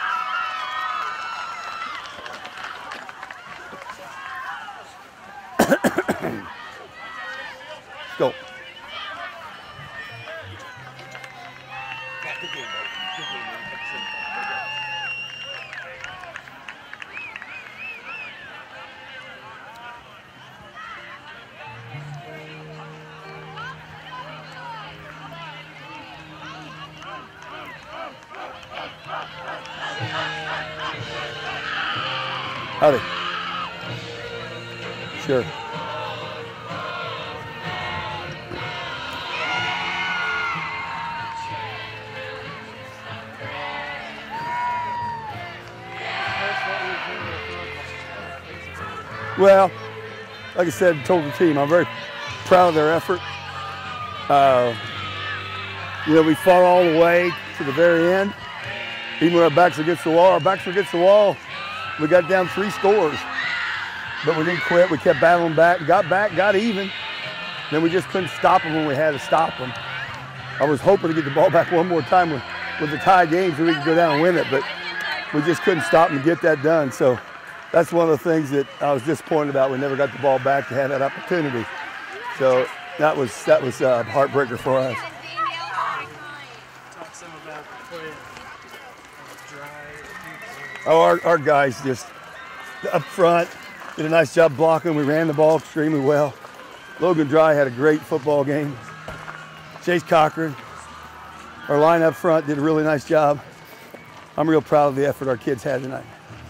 A: Let's go. Howdy. Sure. Well, like I said, I told the team, I'm very proud of their effort. Uh, you know, we fought all the way to the very end. Even when our backs were against the wall, our backs were against the wall. We got down three scores, but we didn't quit. We kept battling back, got back, got even. Then we just couldn't stop them when we had to stop them. I was hoping to get the ball back one more time with, with the tie game so we could go down and win it, but we just couldn't stop them to get that done. So that's one of the things that I was disappointed about. We never got the ball back to have that opportunity. So that was, that was a heartbreaker for us.
F: Talk some about the play.
A: Oh, our, our guys just up front did a nice job blocking. We ran the ball extremely well. Logan Dry had a great football game. Chase Cochran, our line up front, did a really nice job. I'm real proud of the effort our kids had tonight.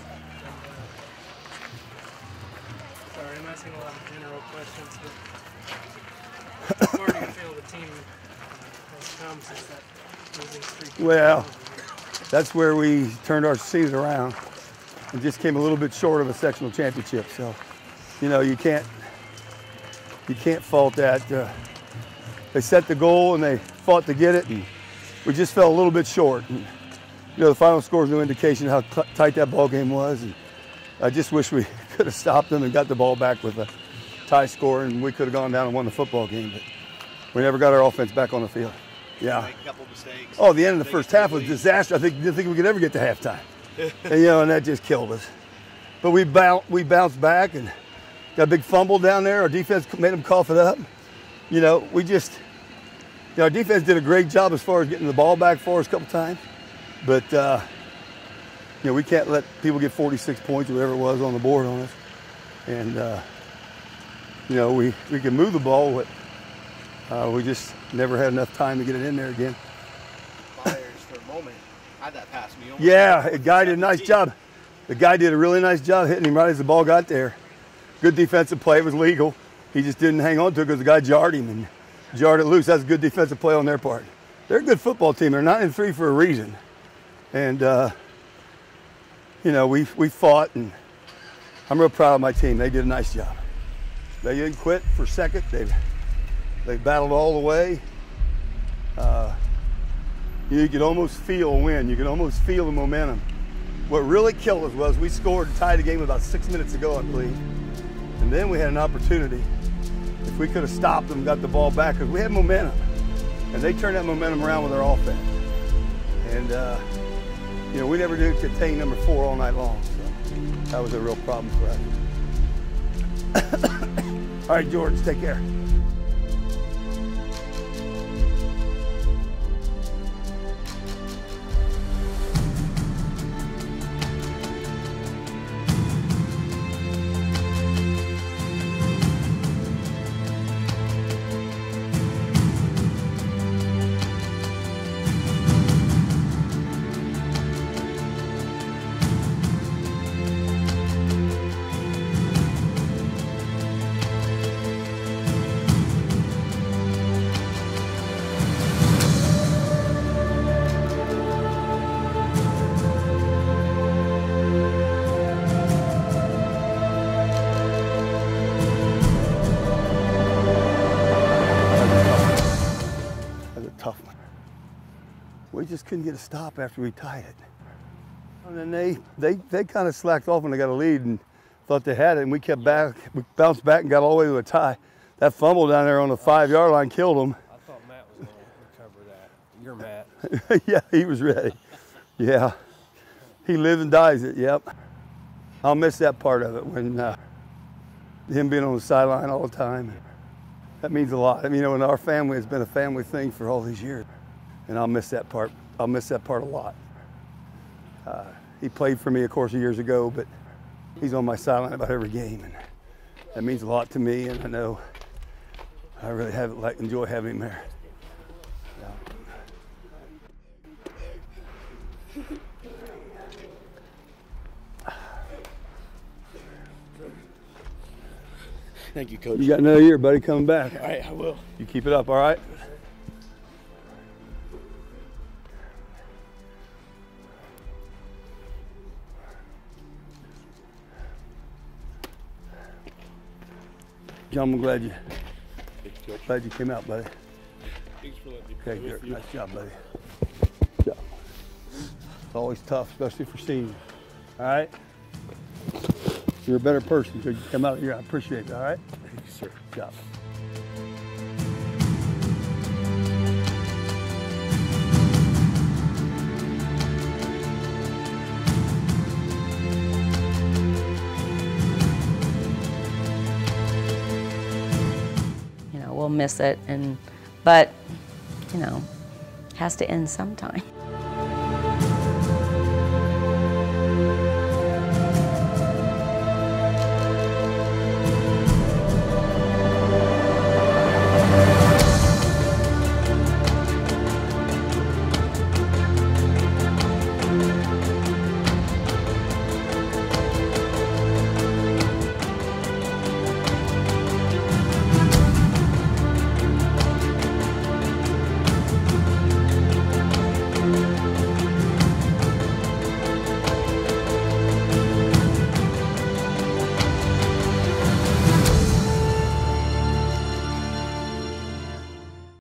F: Sorry, I'm asking a lot of general questions, but how far do you feel the team has come since that losing streak?
A: Well, that's where we turned our season around and just came a little bit short of a sectional championship. So, you know, you can't you can't fault that. Uh, they set the goal and they fought to get it, and we just fell a little bit short. And, you know, the final score is no indication of how tight that ball game was. And I just wish we could have stopped them and got the ball back with a tie score, and we could have gone down and won the football game. But we never got our offense back on the field. Yeah.
T: Make a couple mistakes.
A: Oh, the end of the first half was disaster. I think didn't think we could ever get to halftime. And, you know, and that just killed us. But we bounced, we bounced back and got a big fumble down there. Our defense made them cough it up. You know, we just, you know, our defense did a great job as far as getting the ball back for us a couple times. But, uh, you know, we can't let people get forty-six points or whatever it was on the board on us. And, uh, you know, we, we can move the ball, but uh, we just never had enough time to get it in there again.
T: Myers, for a moment, had that pass me.
A: Yeah, the guy did a nice job. The guy did a really nice job hitting him right as the ball got there. Good defensive play. It was legal. He just didn't hang on to it because the guy jarred him and jarred it loose. That's a good defensive play on their part. They're a good football team. They're nine and three for a reason. And, uh, you know, we, we fought, and I'm real proud of my team. They did a nice job. They didn't quit for a second. They, they battled all the way. Uh, you could almost feel a win. You could almost feel the momentum. What really killed us was we scored and tied the game about six minutes ago, I believe. And then we had an opportunity. If we could have stopped them, got the ball back, because we had momentum. And they turned that momentum around with their offense. And, uh, you know, we never did contain number four all night long. So that was a real problem for us. All right, George, take care. We just couldn't get a stop after we tied it. And then they, they, they kind of slacked off when they got a lead and thought they had it, and we kept back, we bounced back and got all the way to a tie. That fumble down there on the five-yard line killed them.
C: I thought Matt was going to recover that. You're Matt.
A: Yeah, he was ready. Yeah. He lives and dies it, yep. I'll miss that part of it, when uh, him being on the sideline all the time. That means a lot. I mean, you know, in our family, it's been a family thing for all these years. And I'll miss that part. I'll miss that part a lot. Uh, he played for me, of course, years ago, but he's on my sideline about every game, and that means a lot to me. And I know I really have like enjoy having him there. Yeah.
T: Thank you, Coach.
A: You got another year, buddy, coming back.
T: All right, I will.
A: You keep it up, all right? John, I'm glad you, glad you came out, buddy.
M: Thanks for letting me
A: Okay,
M: play with
A: good.
M: you.
A: Nice job, buddy. Good job. It's always tough, especially for seniors. All right? You're a better person because you come out here. I appreciate it, all right?
M: Thank you, sir.
A: Good job.
H: We'll miss it, and but you know, it has to end sometime.